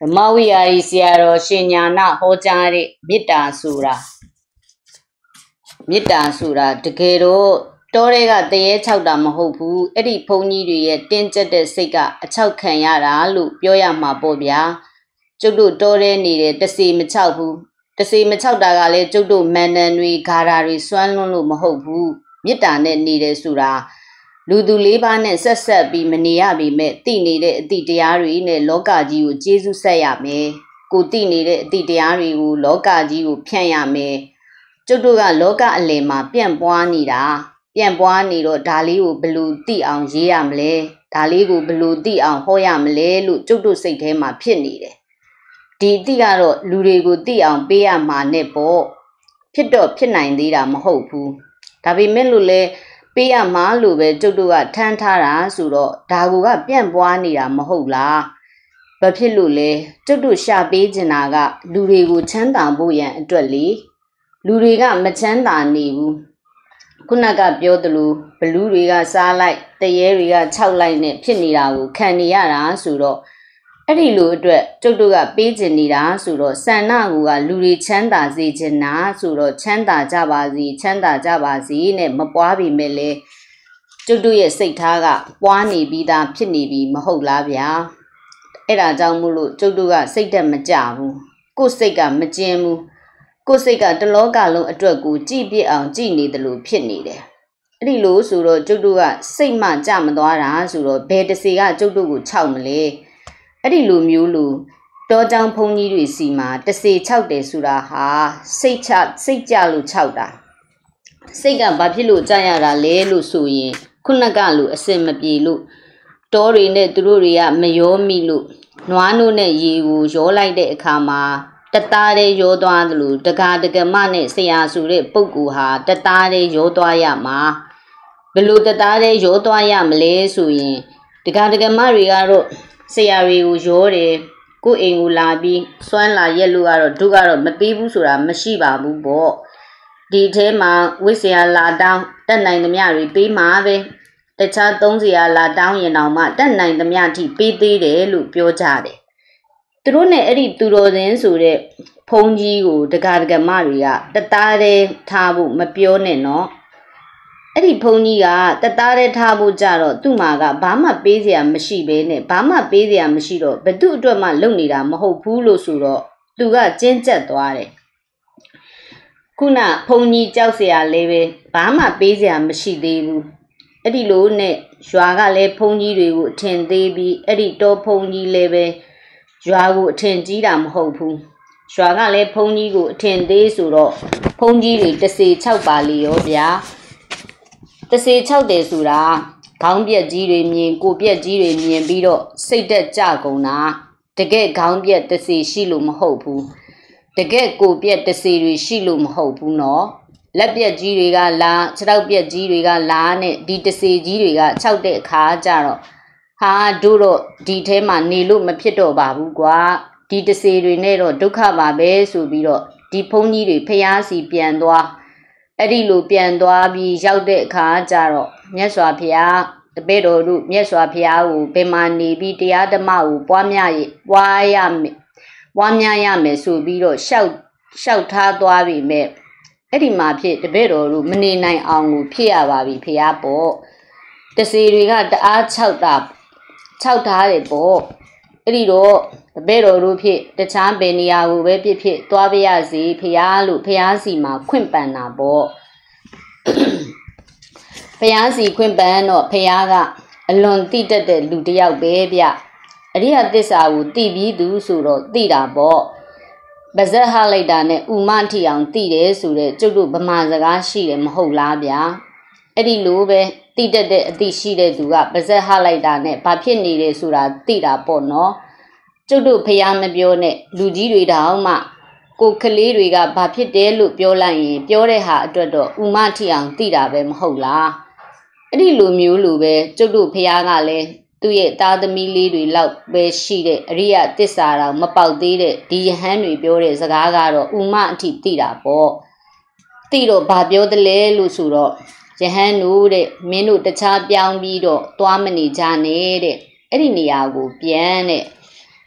Maui siaro shinyana hojari mita sura tekero torega te chauda mahopu edi poni ye tinja de sega a chau kanyara lu pyoya mabobia Jodo tore nire tasi machaupu tasi machauda gale jodo mananui garari swanlulu mahopu mita ne nire sura Ludu leba ne sasa bi mania bi me tini de titiari ne loka jiu Jesu saya me ku tini de titiari u loka jiu pianya me Jodoga loka alema pian puani ro dali u blue ti ang yamle dali gu blue ti ang hoyamle lu jodo sait the ma phit ni de Di ti garo luတွေကိုti ang pe ya ma ne po phit do phit nain thi da ma hout bu da pi met lu leပေးရမှာလို့ပဲကျုပ်တို့ကထမ်းထားတာဆိုတော့ဒါကူကပြန့်ပွားနေတာမဟုတ်လားဘာဖြစ်လို့လဲကျုပ်တို့ရှာပေးချင်တာကလူတွေကိုချမ်းသာဖို့ရန်အတွက်လေလူတွေကမချမ်းသာနေဘူးခုနကပြောသလိုဘလူးတွေကစားလိုက်တရေတွေကခြောက်လိုက်နဲ့ဖြစ်နေတာကိုခံနေရတာဆိုတော့အဲ့ဒီလိုအတွက်ကျုပ်တို့ကပေးချင်နေတာဆိုတော့ဆန္ဒကလူတွေချမ်းသာစေချင်တာဆိုတော့ချမ်းသာကြပါစေနဲ့မပွားပြီမဲ့လေကျုပ်တို့ရဲ့စိတ်ထားကပွားနေပြီးသားဖြစ်နေပြီမဟုတ်လားဗျာအဲ့ဒါကြောင့်မို့လို့ကျုပ်တို့ကစိတ်တက်မကြဘူးကိုယ်စိတ်ကမကျင်းဘူးကိုယ်စိတ်ကတလောကလုံးအတွက်ကိုကြည်ပြစ်အောင်ကြည်နေတယ်လို့ဖြစ်နေတယ်အဲ့ဒီလိုဆိုတော့ကျုပ်တို့ကစိတ်မှကြမသွားတာဆိုတော့ဘယ်တစေကကျုပ်တို့ကိုခြောက်မလဲအဲ့ဒီလိုမျိုးလို့တောကြောင်ဖုန်ကြီးတွေစီမှာတစေ6တယ်ဆိုတာဟာစိတ်ကြလို့6တာစိတ်ကဘာဖြစ်လို့ကြရတာလဲလို့ဆိုရင်ခုနကလို့အစင်မပြေလို့တောတွေနဲ့သူတို့တွေကမရောမိလို့နွားနို့နဲ့ရေကိုရောလိုက်တဲ့အခါမှာတသားတဲ့ရောသွားသလိုတကာတကမနဲ့ဆရာဆိုတဲ့ပုဂ္ဂိုလ်ဟာတသားတဲ့ရောသွားရမှာဘယ်လိုတသားတဲ့ရောသွားရမလဲဆိုရင်တကာတကမတွေကတော့ဆရာတွေကိုရောတယ်ကိုအိမ်ကိုလာပြီးစွမ်းလာရက်လို့ကတော့ဒုကတော့မပေးဘူးဆိုတာမရှိပါဘူးပေါ့ဒီထဲမှာဝိဆရာလာတောင်းတက်နိုင်သမျှတွေပေးမှာပဲတခြား3ဆရာလာတောင်းရင်တော့မှတက်နိုင်သမျှအထိပေးသေးတယ်လို့ပြောကြတယ်သူတို့နဲ့အဲ့ဒီသူတော်စင်ဆိုတဲ့ဖုန်းကြီးကိုတကာတကမတွေကတသားတည်းထားဖို့မပြောနဲ့နော်အဲ့ဒီဖုန်းကြီးကတသားတည်းထားဖို့ကြတော့သူ့မှာကဘာမှပေးစရာမရှိဘဲနဲ့ဘာမှပေးစရာမရှိတော့ဘသူ့အတွက်မှလုပ်နေတာမဟုတ်ဘူးလို့ဆိုတော့သူကကျဉ်ကျက်သွားတယ်ခုနဖုန်းကြီးကြောက်စရာလေးပဲဘာမှပေးစရာမရှိသေးဘူးအဲ့ဒီလိုနဲ့ရွာကလည်းဖုန်းကြီးတွေကိုအထင်သေးပြီးအဲ့ဒီတောဖုန်းကြီးလည်းပဲရွာကိုအထင်ကြီးတာမဟုတ်ဘူးရွာကလည်းဖုန်းကြီးကိုအထင်သေးဆိုတော့ဖုန်းကြီးတွေတစေ6ပါလေရောဗျာတစေ6တယ်ဆိုတာခေါင်းပြက်ကြီးတွေမြင်ကိုပြက်ကြီးတွေမြင်ပြီးတော့စိတ်တက်ကြကုန်တာတကယ်ခေါင်းပြက်တစေရှိလို့မဟုတ်ဘူးတကယ်ကိုပြက်တစေတွေရှိလို့မဟုတ်ဘူးနော်လက်ပြက်ကြီးတွေကလာခြေထောက်ပြက်ကြီးတွေကလာနဲ့ဒီတစေကြီးတွေက6တဲ့အခါကျတော့ဟာတို့တော့ဒီထဲမှာနေလို့မဖြစ်တော့ပါဘူးကွာဒီတစေတွေနဲ့တော့ဒုက္ခပါပဲဆိုပြီးတော့ဒီဖုန်းကြီးတွေဖျားစီပြန်သွားအဲ့ဒီလိုပြန်သွားပြီးရောက်တဲ့အခါကျတော့မြတ်စွာဘုရားတပည့်တော်တို့မြတ်စွာဘုရားကိုဘယ်မှာနေပြီးတရားဓမ္မကိုပွားများရမယ်ဆိုပြီးတော့ရှောက်ထားသွားပြီမဲ့အဲ့ဒီမှာဖြစ်တပည့်တော်တို့မနေနိုင်အောင်ကိုဖြစ်ရပါပြီဘုရားပေါ့တစေတွေကတအား6ထားတယ်ပေါ့အဲ့ဒီတော့တပည့်တော်တို့ဖြစ်တခြားဘယ်နေရာကိုပဲဖြစ်သွားပြရစီဘုရားလို့ဘုရားစီမှာခွင့်ပန်တာပေါ့ဘုရားစီခွင့်ပန်တော့ဘုရားကအလွန်တိတတ်တဲ့လူတစ်ယောက်ပဲဗျအရိယသစ္စာကိုသိပြီးသူဆိုတော့သိတာပေါ့ပါဇက်ဟလိုက်တာနဲ့ဥမထီအောင်သိတယ်ဆိုတဲ့ကျုပ်တို့ဗမာစကားရှိတယ်မဟုတ်လားဗျာအဲ့ဒီလိုပဲသိတတ်တဲ့အသိရှိတဲ့သူကပါဇက်ဟလိုက်တာနဲ့ဘာဖြစ်နေတယ်ဆိုတာသိတာပေါ့နော်ကျုပ်တို့ဖျားမပြောနဲ့လူကြီးတွေတောင်မှကိုကလေးတွေကဘာဖြစ်တယ်လို့ပြောလိုက်ရင်ပြောတဲ့ဟာအတွက်တော့ဥမထီအောင်သိတာပဲမဟုတ်လားအဲ့ဒီလိုမျိုးလိုပဲကျုပ်တို့ဖျားကလည်းသူ့ရဲ့သားသမီးလေးတွေလောက်ပဲရှိတဲ့အရိယသစ္စာတော်မပေါက်သေးတဲ့ဒီယဟန်တွေပြောတဲ့စကားကတော့ဥမအထိသိတာပေါ့သိတော့ဘာပြောသလဲလို့ဆိုတော့ယဟန်တို့တဲ့မင်းတို့တခြားပြောင်းပြီးတော့သွားမနေကြနဲ့တဲ့အဲ့ဒီနေရာကိုပြန်တဲ့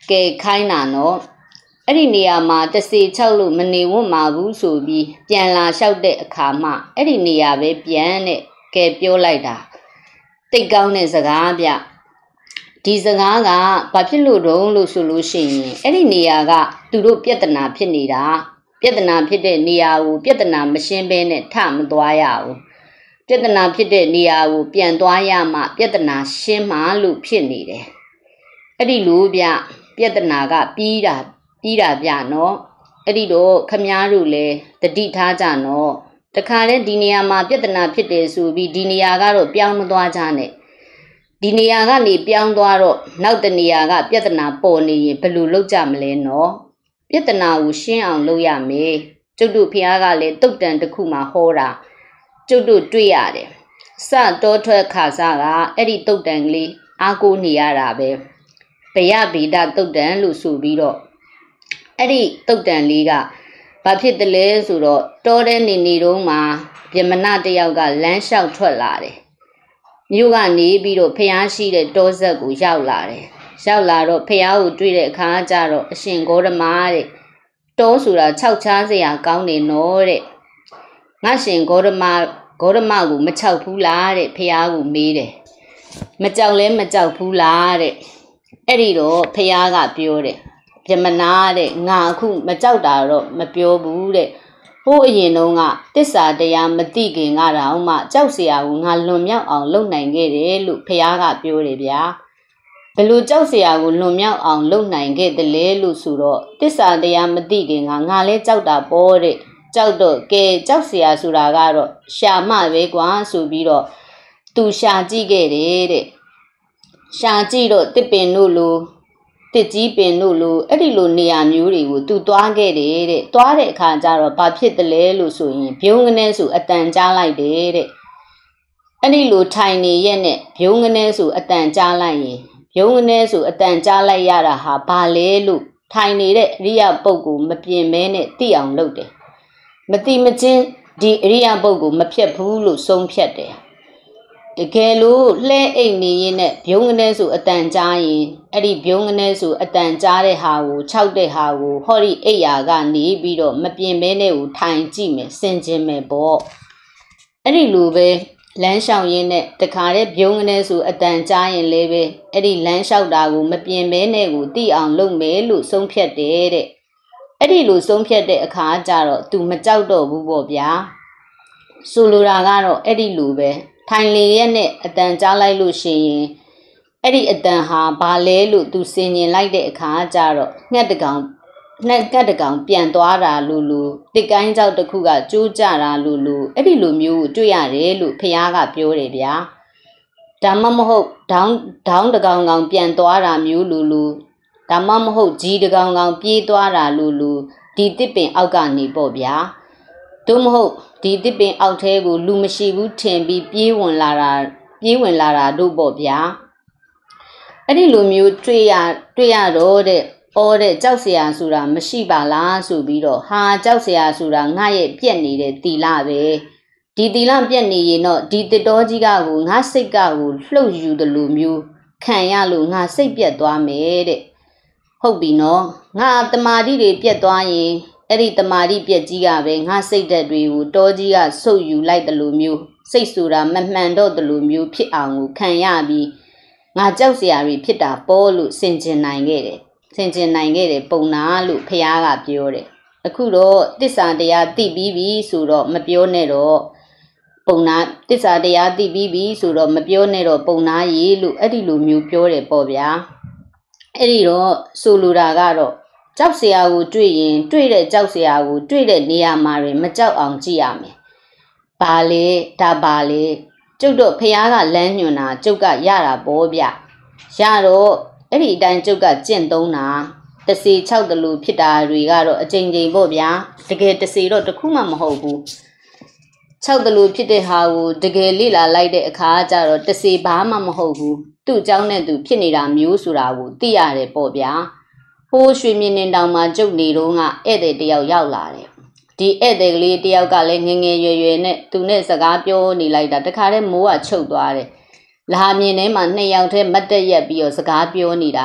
ကဲခိုင်းတာနော်အဲ့ဒီနေရာမှာတစီ6လို့မနေဝတ်မှာဘူးဆိုပြီးပြန်လာလျှောက်တဲ့အခါမှအဲ့ဒီနေရာပဲပြန်တဲ့ကဲပြောလိုက်တာတိတ်ကောင်းတဲ့စကားဗျဒီစကားကဘာဖြစ်လို့တုံးလို့ဆိုလို့ရှိရင်အဲ့ဒီနေရာကသူတို့ပြဿနာဖြစ်နေတာပြဿနာဖြစ်တဲ့နေရာကိုပြဿနာမရှင်းဘဲနဲ့ထမသွားရဘူးပြဿနာဖြစ်တဲ့နေရာကိုပြန်သွားရမှပြဿနာရှင်းမှလို့ဖြစ်နေတယ်အဲ့ဒီလိုဗျပြဿနာကပြီးတာဗျနော်အဲ့ဒီတော့ခမားတို့လည်းတတိထားကြနော်တခါတည်းဒီနေရာမှာပြဿနာဖြစ်တယ်ဆိုပြီးဒီနေရာကတော့ပြောင်းမသွားကြနဲ့ဒီနေရာကနေပြောင်းသွားတော့နောက်တနေရာကပြဿနာပေါ်နေရင်ဘယ်လိုလုပ်ကြမလဲနော်ပြဿနာကိုရှင်းအောင်လုပ်ရမယ်ကျုပ်တို့ဖះကလည်းတုတ်တန်တစ်ခုမှဟောတာကျုပ်တို့တွေ့ရတယ်စတောထွက်ခါစားကအဲ့ဒီတုတ်တန်ကလေးအားကိုးနေရတာပဲဘယဗေဒတုတ်တန်လို့ဆိုပြီးတော့အဲ့ဒီတုတ်တန်လေးကဘာဖြစ်တယ်လဲဆိုတော့တောတဲ့နေတုန်းမှာပြမနာတယောက်ကလမ်းလျှောက်ထွက်လာတယ်မြို့ကနေပြီးတော့ဖះရှိတဲ့တောဆက်ကိုရောက်လာတယ်ရောက်လာတော့ဖះကိုတွေ့တဲ့အခါကျတော့အရှင်ဂေါတမတဲ့တောဆိုတာ6ချားစရာကောင်းနေနော်တဲ့ငါရှင်ဂေါတမကိုမချောက်ဘူးလားတဲ့ဖះကိုမေးတယ်မကြောက်လဲမကြောက်ဘူးလားတဲ့အဲ့ဒီတော့ဖះကပြောတယ်ပြမနာတဲ့ငါအခုမကြောက်တာတော့မပြောဘူးတဲ့ဟိုးအရင်တုန်းကတစ္ဆာတရားမသိခင်ကတော့မှကြောက်เสียကိုငါလွန်မြောက်အောင်လုပ်နိုင်ခဲ့တယ်လို့ဖះကပြောတယ်ဗျာဘယ်လိုကြောက်เสียကိုလွန်မြောက်အောင်လုပ်နိုင်ခဲ့တယ်လဲလို့ဆိုတော့တစ္ဆာတရားမသိခင်ကငါလဲကြောက်တာပေါ့တဲ့ကြောက်တော့ကဲကြောက်เสียဆိုတာကတော့ရှာမပဲကွာဆိုပြီးတော့သူရှာကြည့်ခဲ့တယ်တဲ့ရှာကြည့်တော့တစ်ပင်တို့လိုတစ်ကြီးပင်တို့လိုအဲ့ဒီလိုနေရာမျိုးတွေကိုသူသွားခဲ့တယ်တဲ့သွားတဲ့အခါကျတော့ဘာဖြစ်တယ်လဲလို့ဆိုရင်ဘုံငနေဆိုအတန်ကြားလိုက်တယ်တဲ့အဲ့ဒီလိုထိုင်နေရဲ့နဲ့ဘုံငနေဆိုအတန်ကြားလိုက်ရင်ဘုံငနေဆိုအတန်ကြားလိုက်ရတာဟာဘာလဲလို့ထိုင်နေတဲ့အရိယပုဂ္ဂိုလ်မပြင်မဲနဲ့သိအောင်လုပ်တယ်မတိမချင်းဒီအရိယပုဂ္ဂိုလ်မဖြတ်ဘူးလို့ဆုံးဖြတ်တယ်တကယ်လို့လှဲအိတ်နေရင်နဲ့ဘုံငနေဆိုအတန်ကြားရင်အဲ့ဒီဘုံငနေဆိုအတန်ကြားတဲ့ဟာကိုခြောက်တဲ့ဟာကိုဟောဒီအိယာကနေပြီးတော့မပြင်မဲနဲ့ကိုထိုင်ကြည့်မယ်စင်ကျင်မယ်ပေါ့အဲ့ဒီလိုပဲလမ်းလျှောက်ရင်းနဲ့တခါတည်းဘုံငနေဆိုအတန်ကြားရင်လည်းပဲအဲ့ဒီလမ်းလျှောက်တာကိုမပြင်မဲနဲ့ကိုသိအောင်လုပ်မယ်လို့ဆုံးဖြတ်တယ်တဲ့အဲ့ဒီလိုဆုံးဖြတ်တဲ့အခါကျတော့ तू မကြောက်တော့ဘူးပေါ့ဗျာဆိုလိုတာကတော့အဲ့ဒီလိုပဲထိုင်လေရက်နဲ့အတန်ကြားလိုက်လို့ရှိရင်အဲ့ဒီအတန်ဟာဘာလဲလို့ तू စင်ញင်လိုက်တဲ့အခါကျတော့ငှက်တကောင်ပြန်သွားတာလို့တစ်ကိုင်းကြောက်တစ်ခုကကျိုးကြတာလို့အဲ့ဒီလိုမျိုးကိုတွေ့ရတယ်လို့ဖះကပြောတယ်ဗျာဒါမှမဟုတ်ဒေါင်းတကောင်ပြန်သွားတာမျိုးလို့ဒါမှမဟုတ်ကြီးတကောင်ပြေးသွားတာလို့ဒီတစ်ပင်အောက်ကနေပေါ့ဗျာတို့မဟုတ်ဒီတစ်ပင်အောက်ထဲကိုလူမရှိဘူးထင်ပြီးပြေးဝင်လာတာတို့ပေါ့ဗျာအဲ့ဒီလိုမျိုးတွေ့ရတော့တဲ့ကြောက်เสียဆိုတာမရှိပါလားဆိုပြီးတော့ဟာကြောက်เสียဆိုတာငါရဲ့ပြက်နေတဲ့တီလာပဲဒီတီလာပြက်နေရင်တော့ဒီတစ်တော်ကြီးကကိုငါစိတ်ကကိုလှုပ်ယူတယ်လို့မျိုးခံရလို့ငါစိတ်ပြက်သွားမယ်တဲ့ဟုတ်ပြီနော်ငါတမာတိတွေပြက်သွားရင်အဲ့ဒီတမာတိပြက်ကြီးကပဲငါစိတ်ဓာတ်တွေကိုတောကြီးကဆုပ်ယူလိုက်တယ်လို့မျိုးစိတ်ဆိုတာမမှန်တော့တယ်လို့မျိုးဖြစ်အောင်ကိုခံရပြီးငါကြောက်เสียတွေဖြစ်တာပေါ်လို့ဆင်ခြင်နိုင်ခဲ့တယ်ပုံနာလို့ဖះကပြောတယ်အခုတော့တစ္ဆာတရားသိပြီးပြီဆိုတော့မပြောနဲ့တော့ပုံနာတစ္ဆာတရားသိပြီးပြီဆိုတော့မပြောနဲ့တော့ပုံနာရေလို့အဲ့ဒီလိုမျိုးပြောတယ်ပေါ့ဗျာအဲ့ဒီတော့ဆိုလိုတာကတော့ကြောက်เสียကိုတွေ့ရင်တွေ့တဲ့ကြောက်เสียကိုတွေ့တဲ့နေရာမှာတွင်မကြောက်အောင်ကြည့်ရမယ်ဘာလဲဒါဘာလဲကျုပ်တော့ဖះကလမ်းညွှန်တာကျုပ်ကရတာပေါ့ဗျရတော့အဲ့ဒီအတိုင်းကျုပ်ကကျင့်သုံးတာတစီ6တလူဖြစ်တာတွေကတော့အချိန်ချင်းပေါ့ဗျာတကယ်တစီတော့တခုမှမဟုတ်ဘူး6တလူဖြစ်တဲ့ဟာကိုတကယ်လေ့လာလိုက်တဲ့အခါကျတော့တစီဘာမှမဟုတ်ဘူးသူ့အကြောင်းနဲ့သူဖြစ်နေတာမျိုးဆိုတာကိုသိရတယ်ပေါ့ဗျာဟိုးရွှေမြင့်နေတောင်မှာကျုပ်နေတော့ကဧည့်သည်တယောက်ရောက်လာတယ်ဒီဧည့်သည်ကလေးတယောက်ကလည်းငငယ်ရွယ်ရွယ်နဲ့သူနဲ့စကားပြောနေလိုက်တာတခါတည်းမိုးကချုပ်သွားတယ်လာမြင်ထဲမှာ2ယောက်တည်းမတ်တက်ရက်ပြီးတော့စကားပြောနေတာ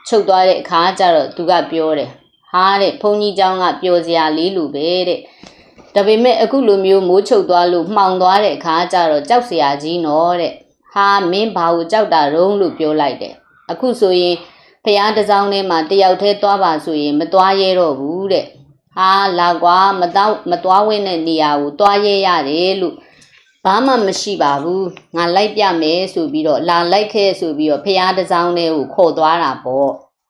ချုပ်သွားတဲ့အခါကျတော့သူကပြောတယ်ဟာတဲ့ဘုန်းကြီးเจ้าကပြောစရာလေးလူပဲတဲ့ဒါပေမဲ့အခုလိုမျိုးမိုးချုပ်သွားလို့မှောင်သွားတဲ့အခါကျတော့ကြောက်စရာကြီးနော်တဲ့ဟာမင်းဘာကိုကြောက်တာတုံးလို့ပြောလိုက်တယ်အခုဆိုရင်ဖျားတစ်စောင်းထဲမှာတယောက်တည်းသွားပါဆိုရင်မသွားရဲတော့ဘူးတဲ့ဟာလာကွာမသွားဝင်းတဲ့နေရာကိုသွားရဲရတယ်လို့ဘာမှမရှိပါဘူးငါလိုက်ပြမယ်ဆိုပြီးတော့လာလိုက်ခဲ့ဆိုပြီးတော့ဖျားတစ်စောင်းထဲကိုခေါ်သွားတာပေါ့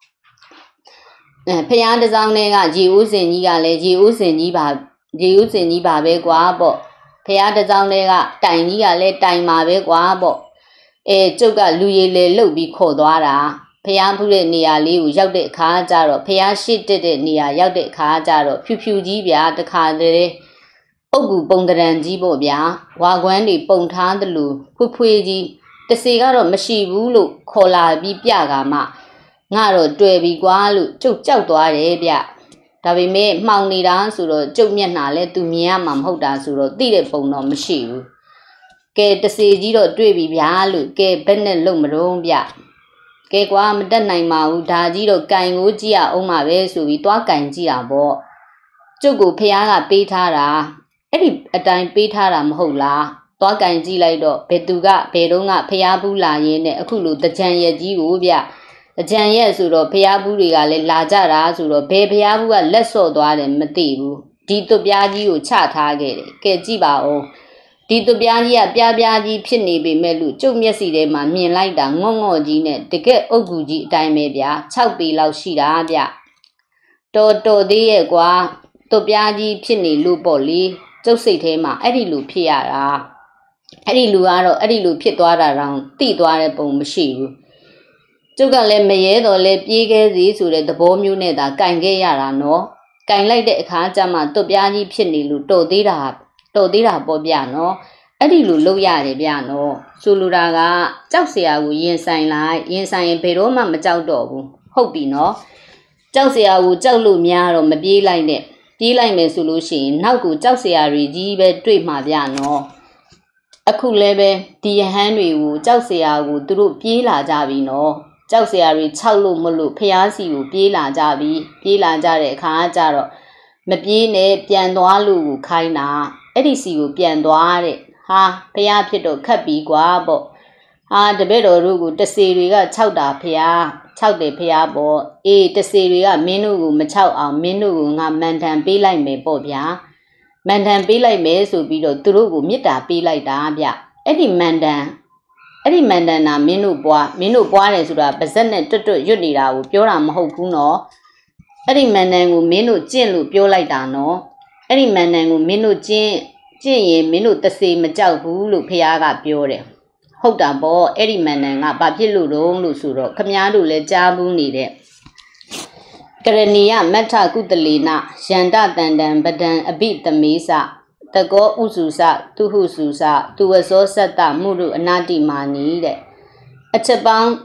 ဖျားတစ်စောင်းထဲကရေဦးစင်ကြီးကလည်းရေဦးစင်ကြီးပါပဲကွာပေါ့ဖျားတစ်စောင်းထဲကတိုင်ကြီးကလည်းတိုင်ပါပဲကွာပေါ့ကျုပ်ကလူရည်လေလှုပ်ပြီးခေါ်သွားတာဖျားဖူးတဲ့နေရာလေးကိုရောက်တဲ့အခါကျတော့ဖျားရှိတက်တဲ့နေရာရောက်တဲ့အခါကျတော့ဖြူဖြူကြီးဗျာတခါတည်းအုပ်ကူပုံတရံကြီးပေါ့ဗျာဝါကွမ်းတွေပုံထားသလိုဖွေးကြီးတစေကတော့မရှိဘူးလို့ခေါ်လာပြီးပြကမှငါတော့တွေ့ပြီကွာလို့ကျုပ်ကြောက်သွားတယ်ဗျဒါပေမဲ့မှောင်နေတာဆိုတော့ကျုပ်မျက်နှာလဲသူမြင်ရမှာမဟုတ်တာဆိုတော့သိတဲ့ပုံတော့မရှိဘူးကဲတစေကြီးတော့တွေ့ပြီဗျာလို့ကဲဘယ်နဲ့လုံမတော့ဗျကဲကွာမတက်နိုင်ပါဘူးဒါကြီးတော့ကင်ကိုကြည့်ရအောင်ပါပဲဆိုပြီးသွားကင်ကြည့်တာပေါ့ကျုပ်ကိုဖះကပေးထားတာအဲ့ဒီအတိုင်းပေးထားတာမဟုတ်လားသွားကင်ကြည့်လိုက်တော့ဘယ်သူကဘယ်တော့ကဖះဘူးလာရင်းနဲ့အခုလိုတကြံရက်ကြီးကိုဗျတကြံရက်ဆိုတော့ဖះဘူးတွေကလည်းလာကြတာဆိုတော့ဘယ်ဖះဘူးကလက်ဆော့သွားတယ်မသိဘူးဒီသွပြားကြီးကိုချထားခဲ့တယ်ကဲကြည့်ပါဦးဒီသွပြားကြီးကပြားကြီးဖြစ်နေပေမဲ့လို့ကျုပ်မျက်စိထဲမှာမြင်လိုက်တာငေါ့ကြီးနဲ့တကက်အုတ်ကူကြီးအတိုင်းပဲဗျာ6ပေလောက်ရှိတာဗျတော်သေးရဲ့ကွာသွပြားကြီးဖြစ်နေလို့ပေါ့လေကျုပ်စိတ်ထဲမှာအဲ့ဒီလိုဖြစ်ရတာအဲ့ဒီလူကတော့အဲ့ဒီလိုဖြစ်သွားတာတောင်တိသွားတဲ့ပုံမရှိဘူးကျုပ်ကလည်းမရဲတော့လဲပြေးခဲ့စီဆိုတဲ့သဘောမျိုးနဲ့သာကင်ခဲ့ရတာနော်ကင်လိုက်တဲ့အခါကျမှသွပြားကြီးဖြစ်နေလို့တော်သေးတာပေါ့ဗျာနော်အဲ့ဒီလိုလုပ်ရတယ်ဗျာနော်ဆိုလိုတာကကြောက်စရာကိုရင်ဆိုင်ရင်ဘယ်တော့မှမကြောက်တော့ဘူးဟုတ်ပြီနော်ကြောက်စရာကိုကြောက်လို့များတော့မပြေးလိုက်နဲ့ပြေးလိုက်မယ်ဆိုလို့ရှိရင်နောက်ကိုကြောက်စရာတွေကြီးပဲတွေ့မှာဗျာနော်အခုလည်းပဲဒီရဟန်းတွေကိုကြောက်စရာကိုသူတို့ပြေးလာကြပြီနော်ကြောက်စရာတွေ၆လို့မလို့ဖျားစီကိုပြေးလာကြပြီပြေးလာကြတဲ့အခါကျတော့မပြေးနဲ့ပြန်သွားလို့ကိုခိုင်းတာအဲ့ဒီစီကိုပြန်သွားတဲ့ဟာဖျားဖြစ်တော့ခတ်ပြီးကွာပေါ့ဟာတပည့်တော်တို့ကိုတစေတွေက၆တာဖျား၆တယ်ဖျားပေါ့အေးတစေတွေကမင်းတို့ကိုမ၆အောင်မင်းတို့ကိုငါမန်ထန်ပေးလိုက်မယ်ပေါ့ဗျာမန်ထန်ပေးလိုက်မယ်ဆိုပြီးတော့သူတို့ကိုမေတ္တာပေးလိုက်တာဗျအဲ့ဒီမန်ထန်နာမင်းတို့ပွားတယ်ဆိုတာပါဇက်နဲ့တွတ်ရွတ်နေတာကိုပြောတာမဟုတ်ဘူးနော်အဲ့ဒီမန်ထန်ကိုမင်းတို့ကျင့်လို့ပြောလိုက်တာနော်အဲ့ဒီမန်ထန်ကိုမင်းတို့ကျင့်ရင်မင်းတို့တစေမကြောက်ဘူးလို့ဖះကပြောတယ်ဟုတ်တာပေါ့အဲ့ဒီမန်ထန်ကဘာဖြစ်လို့တုံးလို့ဆိုတော့ခမားတို့လည်းကြားဘူးနေတဲ့ကရဏီယမထကုတလေနယန္တတန်တံပဒံအဘိတမေစတကောဥစုစသူဟုစုစသူဝဇောစတ္တမှုရုအနာတိမာနီတဲ့အချက်ပေါင်း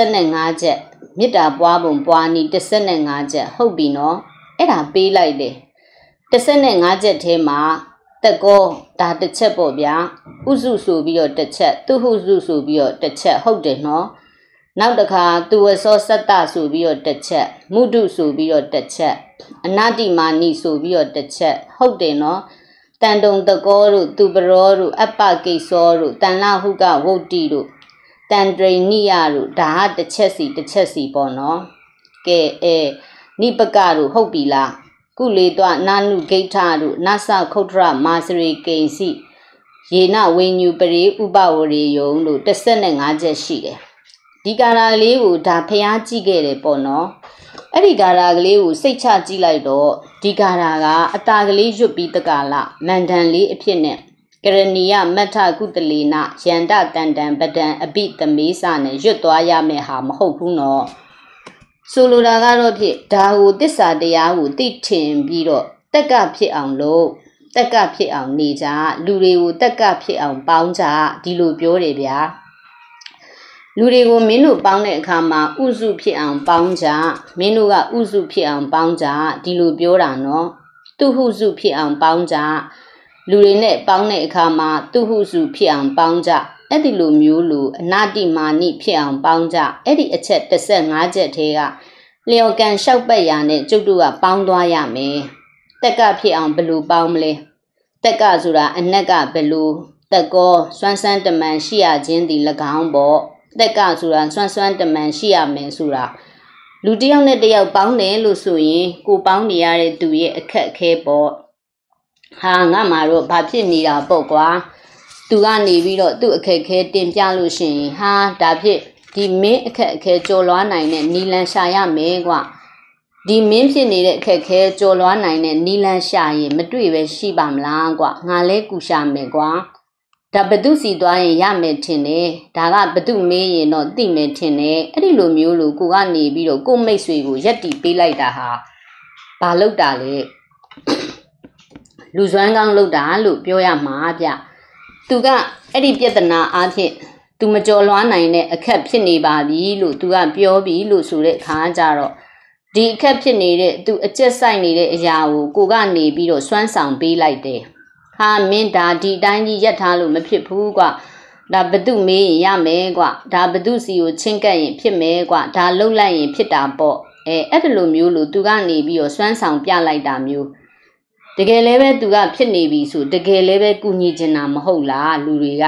15ချက်မေတ္တာပွားပုံပွားနီ15ချက်ဟုတ်ပြီနော်အဲ့ဒါပေးလိုက်တယ်15ချက်ထဲမှာတကောဒါတစ်ချက်ပေါ့ဗျာဥစုဆိုပြီးတော့တစ်ချက်သူဟုစုဆိုပြီးတော့တစ်ချက်ဟုတ်တယ်နော်နောက်တစ်ခါသူဝဇောစတ္တဆိုပြီးတော့တစ်ချက်မုဒုဆိုပြီးတော့တစ်ချက်အနာတိမာနီဆိုပြီးတော့တစ်ချက်ဟုတ်တယ်နော်တန်တုံတကောတို့သူပရောတို့အပ္ပကိစောတို့တန်လဟုကဝုတ်တိတို့တန်တရိနိယတို့ဒါကတစ်ချက်စီပေါ့နော်ကဲနိပကတို့ဟုတ်ပြီလားကုလေတွနာနုဂိဋ္ဌတို့နသခုထရမာစရိကိဉ္စီယေနဝိညုပရိဥပဝရေယုံတို့15ချက်ရှိတယ်ဒီကာရာကလေးကိုဒါဖျားကြည့်ခဲ့တယ်ပေါ့နော်အဲ့ဒီကာရာကလေးကိုစိတ်ချကြည့်လိုက်တော့ဒီကာရာကအတာကလေးရွတ်ပြီးတကလာမန္တန်လေးအဖြစ်နဲ့ကရဏီယမထကုတလေနယန္တတန်တံပဒံအဘိတမေစနဲ့ရွတ်သွားရမယ့်ဟာမဟုတ်ဘူးနော်ဆိုလိုတာကတော့ဖြစ်ဒါကိုတစ္ဆာတရားကိုသိထင်ပြီးတော့တက်ကဖြစ်အောင်နေကြလူတွေကိုတက်ကဖြစ်အောင်ပေါင်းကြဒီလိုပြောတယ်ဗျာလူတွေကိုမင်းတို့ပေါင်းတဲ့အခါမှာဥစုဖြစ်အောင်ပေါင်းကြမင်းတို့ကဥစုဖြစ်အောင်ပေါင်းကြဒီလိုပြောတာနော်သူဟုစုဖြစ်အောင်ပေါင်းကြလူတွေနဲ့ပေါင်းတဲ့အခါမှာသူဟုစုဖြစ်အောင်ပေါင်းကြအဲ့ဒီလိုမျိုးလိုအနာတိမာနိဖြစ်အောင်ပေါင်းကြအဲ့ဒီအချက်15ချက်ထဲကလျော်ကန်လျှောက်ပတ်ရာနဲ့ကျုပ်တို့ကပေါင်းသွားရမယ်တက်ကဖြစ်အောင်ဘယ်လိုပေါင်းမလဲတက်ကဆိုတာအနက်ကဘယ်လိုတက်ကောစွမ်းစွမ်းတမန်ရှိရခြင်းဒီ၎င်းပေါ့တက်ကဆိုတာစွမ်းစွမ်းတမန်ရှိရမယ်ဆိုတာလူတစ်ယောက်နဲ့တစ်ယောက်ပေါင်းတယ်လို့ဆိုရင်ကိုပေါင်းနေရတဲ့သူရဲ့အခက်အခဲပေါ့ဟာငါမှတော့ဘာဖြစ်နေတာပေါ့ကွာသူကနေပြီးတော့သူ့အခက်အခဲတင်ပြလို့ရှိရင်ဟာဒါဖြစ်ဒီမင်းအခက်အခဲကြော်လွားနိုင်တဲ့နီလန်ရှာရမယ်ကွာဒီမင်းဖြစ်နေတဲ့အခက်အခဲကြော်လွားနိုင်တဲ့နီလန်ရှာရင်မတွေ့ပဲရှိပါမလားကွာငါလဲကူရှာမယ်ကွာဒါဘသူစီသွားရင်ရမယ်ထင်တယ်ဒါကဘသူမေးရင်တော့သိမယ်ထင်တယ်အဲ့ဒီလိုမျိုးလို့ကိုကနေပြီးတော့ကိုမိတ်ဆွေကိုရက်တီပေးလိုက်တာဟာဘာလောက်တာလဲလူစွမ်းကောင်းလောက်တာလို့ပြောရမှာဗျသူကအဲ့ဒီပြဿနာအားဖြင့်သူမကြော်လွှားနိုင်တဲ့အခက်ဖြစ်နေပါပြီလို့သူကပြောပြီးလို့ဆိုတဲ့အခါကျတော့ဒီအခက်ဖြစ်နေတဲ့သူအကျက်ဆိုင်နေတဲ့အရာကိုကနေပြီးတော့စွမ်းဆောင်ပေးလိုက်တယ်ဟာမင်းဒါဒီအတိုင်းကြီးရက်ထားလို့မဖြစ်ဘူးကွာဒါဘသူမေးရင်ရမယ်ကွာဒါဘသူစီကိုချင်းကပ်ရင်ဖြစ်မယ်ကွာဒါလှုပ်လိုက်ရင်ဖြစ်တာပေါ့အဲ့ဒီလိုမျိုးလို့သူကနေပြီးတော့စွမ်းဆောင်ပြလိုက်တာမျိုးတကယ်လည်းပဲသူကဖြစ်နေပြီဆိုတကယ်လည်းပဲကုညီချင်တာမဟုတ်လားလူတွေက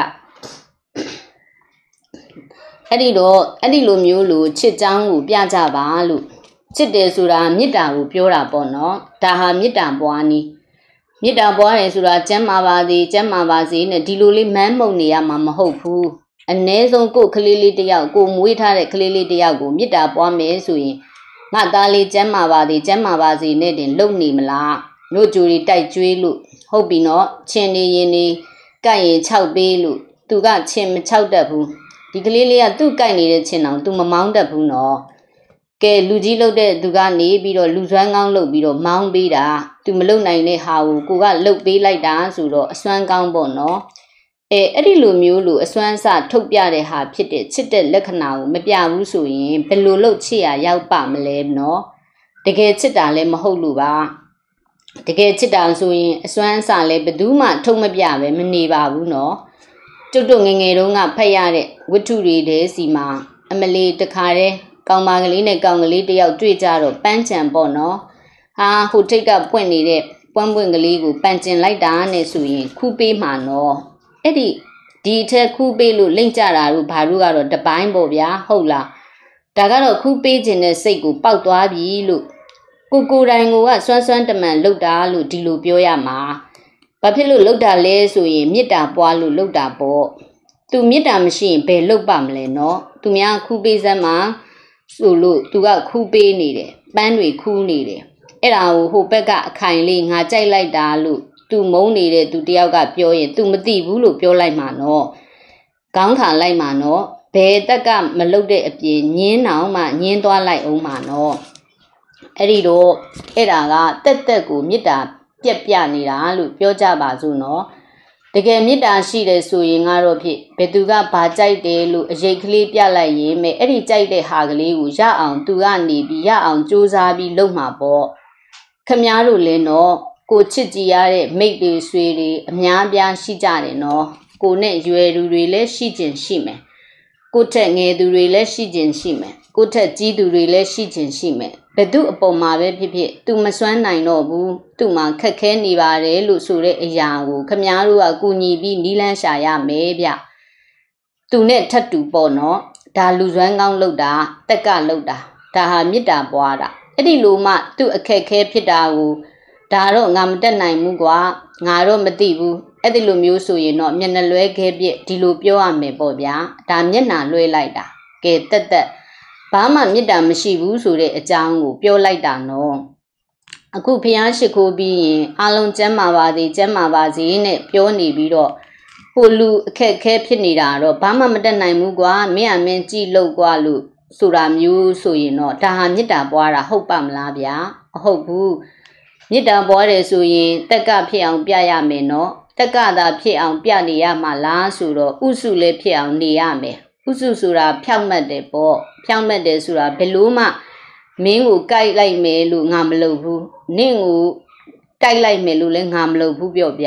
အဲ့ဒီလိုမျိုးလို့ချစ်ချောင်းကိုပြကြပါလို့ချစ်တယ်ဆိုတာမေတ္တာကိုပြောတာပေါ့နော်ဒါဟာမေတ္တာပွားနည်းမေတ္တာပွားတယ်ဆိုတာကျမ်းမာပါစေနဲ့ဒီလိုလေးမန်းမုံနေရမှာမဟုတ်ဘူးအ ਨੇ ဆုံးကိုယ်ကလေးလေးတယောက်ကိုမွေးထားတဲ့ကလေးလေးတယောက်ကိုမေတ္တာပွားမယ်ဆိုရင်ငါသားလေးကျမ်းမာပါစေနဲ့တင်လုံနေမလားတို့ကြူတွေတိုက်ကျွေးလို့ဟုတ်ပြီနော်ချင်းနေရင်နေကြိုက်ရင်6ပေးလို့သူကချင်းမ6တတ်ဘူးဒီကလေးလေးကသူ့ကြိုက်နေတဲ့ချင်းအောင်သူမမောင်းတတ်ဘူးနော်ကဲလူကြီးလုပ်တဲ့သူကနေပြီးတော့လူစွမ်းကောင်းလုပ်ပြီးတော့မောင်းပေးတာသူမလုပ်နိုင်တဲ့ဟာကိုကလှုပ်ပေးလိုက်တာဆိုတော့အစွမ်းကောင်းပေါ့နော်အဲ့ဒီလိုမျိုးလို့အစွမ်းအစထုတ်ပြတဲ့ဟာဖြစ်တဲ့ချစ်တဲ့လက္ခဏာကိုမပြဘူးဆိုရင်ဘယ်လိုလုပ်ချစ်ရရောက်ပါမလဲနော်တကယ်ချစ်တာလည်းမဟုတ်လို့ပါတကယ်ချစ်တာဆိုရင်အစွမ်းအစလည်းဘယ်သူမှထုတ်မပြပဲမနေပါဘူးနော်ကျုပ်တို့ငယ်ငယ်တုန်းကဖတ်ရတဲ့ဝတ္ထုတွေတဲစီမှာအမလီတခါတည်းကောင်မကလေးနဲ့ကောင်ကလေးတယောက်တွေ့ကြတော့ပန်းချံပေါ့နော်ဟာဟိုထိတ်ကပွင့်နေတဲ့ပွင့်ကလေးကိုပန်းကျင်လိုက်တာနဲ့ဆိုရင်ခူးပေးမှာနော်အဲ့ဒီအထက်ခူးပေးလို့လိမ့်ကြတာတို့ဘာလို့ကတော့တပိုင်းပေါ့ဗျာဟုတ်လားဒါကတော့ခူးပေးခြင်းနဲ့စိတ်ကိုပေါက်သွားပြီလို့ကိုတိုင်ကစွမ်းစွမ်းတမန်လှုပ်တာလို့ဒီလိုပြောရမှာဘာဖြစ်လို့လှုပ်တာလဲဆိုရင်မေတ္တာပွားလို့လှုပ်တာပေါ့သူမေတ္တာမရှိရင်ဘယ်လှုပ်ပါမလဲနော်သူများခူးပေးစမ်းမှာဆိုလို့သူကခူးပေးနေတယ်ပန်းတွေခူးနေတယ်အဲ့ဒါကိုဟိုဘက်ကအခိုင်လေးငါကြိုက်လိုက်တာလို့သူမုန်းနေတဲ့သူတယောက်ကပြောရင်သူမသိဘူးလို့ပြောလိုက်မှာနော်ခေါင်းခါလိုက်မှာနော်ဘယ်တက်ကမလှုပ်တဲ့အပြင်ညင်းအောင်မှညင်းသွားလိုက်အောင်မှာနော်အဲ့ဒီတော့အဲ့ဒါကတက်ကိုမေတ္တာပြနေတာလို့ပြောကြပါစို့နော်တကယ်မေတ္တာရှိတယ်ဆိုရင်ကတော့ဖြစ်ဘယ်သူကဘာကြိုက်တယ်လို့အရေးကလေးပြလိုက်ရင်မဲ့အဲ့ဒီကြိုက်တဲ့ဟာကလေးကိုရအောင်သူကနေပြီးရအောင်စူးစမ်းပြီးလုပ်မှာပေါ့ခမည်းတော်လည်းနော်ကိုချစ်ကြည်ရတဲ့မိတ်တွေဆွေတွေအများပြားရှိကြတယ်နော်ကိုနဲ့ရွယ်သူတွေလည်းရှိခြင်းရှိမယ်ကိုထက်ငယ်သူတွေလည်းရှိခြင်းရှိမယ်ကိုထက်ကြီးသူတွေလည်းရှိခြင်းရှိမယ်ဘယ်သူအပေါ်မှာပဲဖြစ်သူမစွမ်းနိုင်တော့ဘူးသူ့မှာခက်ခဲနေပါတယ်လို့ဆိုတဲ့အရာကိုခမည်းတော်ကကူညီပြီးနီးလန်းရှာရမယ်ဗျသူနဲ့ထပ်တူပေါ့နော်ဒါလူစွမ်းကောင်းလုပ်တာတက်ကလုပ်တာဒါဟာမေတ္တာပွားတာအဲ့ဒီလိုမှသူ့အခက်ခဲဖြစ်တာကိုဒါတော့ငါမတက်နိုင်ဘူးကွာငါတော့မသိဘူးအဲ့ဒီလိုမျိုးဆိုရင်တော့မျက်နှာလွဲခဲပြစ်ဒီလိုပြောရမယ်ပေါ့ဗျာဒါမျက်နှာလွှဲလိုက်တာကဲတက်ဘာမှမေတ္တာမရှိဘူးဆိုတဲ့အကြောင်းကိုပြောလိုက်တာနော်အခုဖျားရှိခိုးပြီးရင်အလုံးကျမ်းမာပါစေနဲ့ပြောနေပြီးတော့ဟိုလူအခက်ခဲဖြစ်နေတာတော့ဘာမှမတက်နိုင်ဘူးကွာမင်းကြည့်လို့ကွာလို့ဆိုတာမျိုးဆိုရင်တော့ဒါဟာမေတ္တာပွားတာဟုတ်ပါမလားဗျာမဟုတ်ဘူးမေတ္တာပွားတယ်ဆိုရင်တက်ကဖြစ်အောင်ပြရမယ်နော်တက်ကသာဖြစ်အောင်ပြနေရမှာလားဆိုတော့ဥစုလည်းဖြစ်အောင်နေရမယ်ဥစုဆိုတာဖြောင့်မတ်တယ်ပေါ့ဖြောင့်မတ်တယ်ဆိုတာဘယ်လို့မှမင်းကိုကြိုက်လိုက်မယ်လို့ငါမလုပ်ဘူးနင့်ကိုကြိုက်လိုက်မယ်လို့လည်းငါမလုပ်ဘူးပြောဗျာ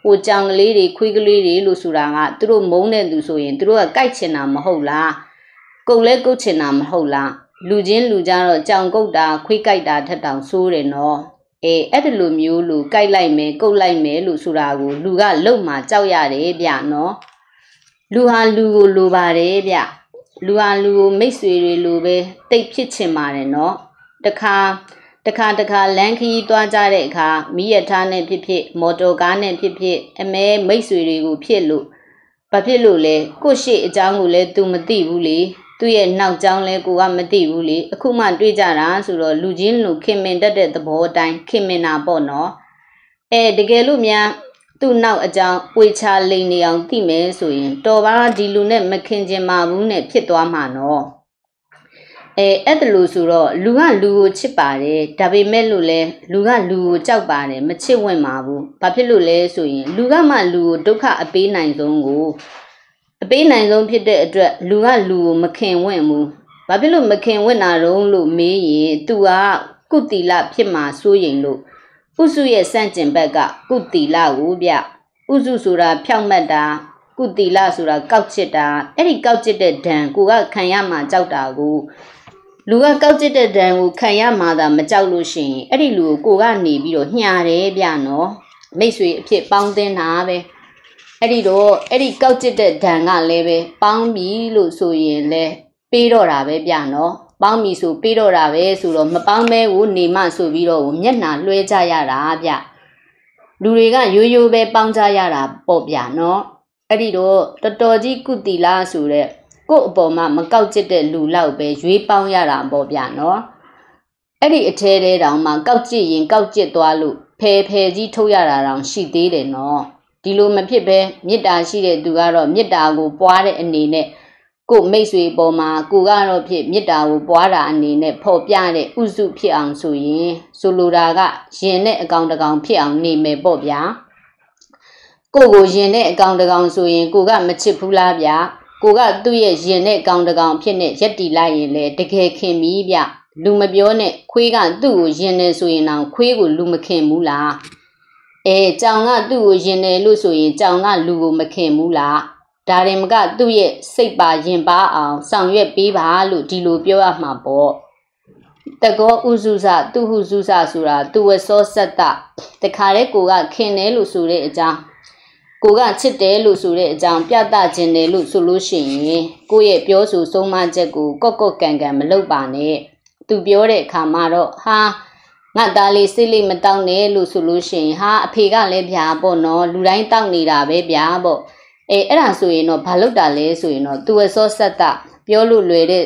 ဟိုကြောင်ကလေးတွေခွေးကလေးတွေလို့ဆိုတာကသူတို့မုန်းတဲ့သူဆိုရင်သူတို့ကကြိုက်ချင်တာမဟုတ်လားကုတ်လဲကုတ်ချင်တာမဟုတ်လားလူချင်းလူကြတော့ကြောင်ကုတ်တာခွေးကြိုက်တာထက်တောင်ဆိုးတယ်နော်အဲ့ဒီလိုမျိုးလူကြိုက်လိုက်မယ်ကုတ်လိုက်မယ်လို့ဆိုတာကိုလူကလုံမှာကြောက်ရတယ်ဗျနော်လူဟာလူကိုလိုပါတယ်ဗျလူဟာလူကိုမိတ်ဆွေတွေလိုပဲတိတ်ဖြစ်ချင်ပါတယ်နော်တခါလမ်းခရီးသွားကြတဲ့အခါမိရထားနဲ့ဖြစ်ဖြစ်မော်တော်ကားနဲ့ဖြစ်ဖြစ်အမဲမိတ်ဆွေတွေကိုဖြစ်လို့ဘာဖြစ်လို့လဲကိုရှိအကြောင်းကိုလည်း तू မသိဘူးလေသူ့ရဲ့နောက်ကြောင်းလဲကိုကမသိဘူးလေအခုမှတွေ့ကြတာဆိုတော့လူချင်းလူခင်မင်တတ်တဲ့သဘောအတိုင်းခင်မင်တာပေါ့နော်တကယ်လို့များသူ့နောက်အကြောင်းပွေချလိန်နေအောင်သိမယ်ဆိုရင်တော်ပါဒီလူနဲ့မခင်ချင်ပါဘူးနဲ့ဖြစ်သွားမှာနော်အဲ့ဒါလို့ဆိုတော့လူကလူကိုချစ်ပါတယ်ဒါပေမဲ့လို့လဲလူကလူကိုကြောက်ပါတယ်မချစ်ဝင်ပါဘူးဘာဖြစ်လို့လဲဆိုရင်လူကမှလူကိုဒုက္ခအပေးနိုင်ဆုံးကိုအပေးနိုင်ဆုံးဖြစ်တဲ့အတွက်လူကလူကိုမခင်ဝင့်ဘူးဘာဖြစ်လို့မခင်ဝင့်တာတုံးလို့မေးရင် तू ကကုတီလဖြစ်မှာစိုးရင်လို့ဥစုရဲ့စန့်ကျင်ဘက်ကကုတီလကိုဗျဥစုဆိုတာဖြောက်မှတ်တာကုတီလဆိုတာကောက်ချစ်တာအဲ့ဒီကောက်ချစ်တဲ့ဒဏ်ကိုကခံရမှာကြောက်တာကိုလူကကောက်ချစ်တဲ့ဒဏ်ကိုခံရမှာသာမကြောက်လို့ရှိရင်အဲ့ဒီလူကိုကနေပြီးတော့ညှာတယ်ဗျနော်မိတ်ဆွေအဖြစ်ပေါင်းသင်းတာပဲအဲ့ဒီကောက်ကျစ်တဲ့ဒဏ်ကလည်းပဲပေါင်းပြီလို့ဆိုရင်လဲပေးတော့တာပဲဗျနော်ပေါင်းပြီဆိုပေးတော့တာပဲဆိုတော့မပေါင်းမဲကိုနေမှဆိုပြီးတော့မျက်နှာလွှဲကြရတာဗျလူတွေကရိုးရိုးပဲပေါင်းကြရတာပေါ့ဗျနော်အဲ့ဒီတော့တော်တော်ကြီးကုတီလာဆိုတဲ့ကို့အပေါ်မှာမကောက်ကျစ်တဲ့လူလောက်ပဲရွေးပေါင်းရတာပေါ့ဗျနော်အဲ့ဒီအထဲတဲတောင်မှကောက်ကျစ်ရင်ကောက်ကျစ်သွားလို့ဖယ်ကြီးထုတ်ရတာတောင်ရှိသေးတယ်နော်ဒီလိုမဖြစ်ပဲမေတ္တာရှိတဲ့သူကတော့မေတ္တာကိုပွားတဲ့အနေနဲ့ကိုမိတ်ဆွေပေါ်မှာကိုကတော့ဖြစ်မေတ္တာကိုပွားတာအနေနဲ့ဖော်ပြတဲ့ဥစုဖြစ်အောင်ဆိုရင်ဆိုလိုတာကရင်နဲ့အကောင်တကောင်ဖြစ်အောင်နေမယ်ပေါ့ဗျာကိုရင်နဲ့အကောင်တကောင်ဆိုရင်ကိုကမချစ်ဘူးလားဗျာကိုကသူ့ရဲ့ရင်နဲ့အကောင်တကောင်ဖြစ်နေရက်တီလိုက်ရင်လေတကယ်ခင်ပြီဗျလူမပြောနဲ့ခွေးကသူ့ကိုရင်နေဆိုရင်တော့ခွေးကိုလူမခင်ဘူးလားကြောင်ကသူ့ကိုရင်တယ်လို့ဆိုရင်ကြောင်ကလူကိုမခင်ဘူးလားဒါရင်မကသူ့ရဲ့စိတ်ပါရင်ပါအောင်ဆောင်ရွက်ပေးပါလို့ဒီလိုပြောရမှာပေါ့တကောဥစုစသူဟုစုစဆိုတာသူဝစောစက်တတခါတည်းကိုကခင်တယ်လို့ဆိုတဲ့အကြောင်းကိုကချစ်တယ်လို့ဆိုတဲ့အကြောင်းပြသခြင်းတယ်လို့ဆိုလို့ရှိရင်ကိုရဲ့ပြောဆိုဆုံးမချက်ကိုကော့ကန်မလုပ်ပါနဲ့သူပြောတဲ့အခါမှာတော့ဟာငါသားလေးစိတ်လေးမတောင်းနဲ့လို့ဆိုလို့ရှိရင်ဟာအဖေကလည်းဗျာပေါ့နော်လူတိုင်းတောင်းနေတာပဲဗျာပေါ့အဲ့ဒါဆိုရင်တော့ဘာလုပ်တာလဲဆိုရင်တော့သူအစောဆက်တာပြောလို့လွယ်တဲ့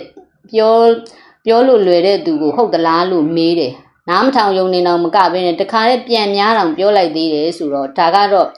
သူကိုဟုတ်သလားလို့မေးတယ်နားမထောင်ယုံနေတော့မကဘဲနဲ့တခါတည်းပြန်များအောင်ပြောလိုက်သေးတယ်ဆိုတော့ဒါကတော့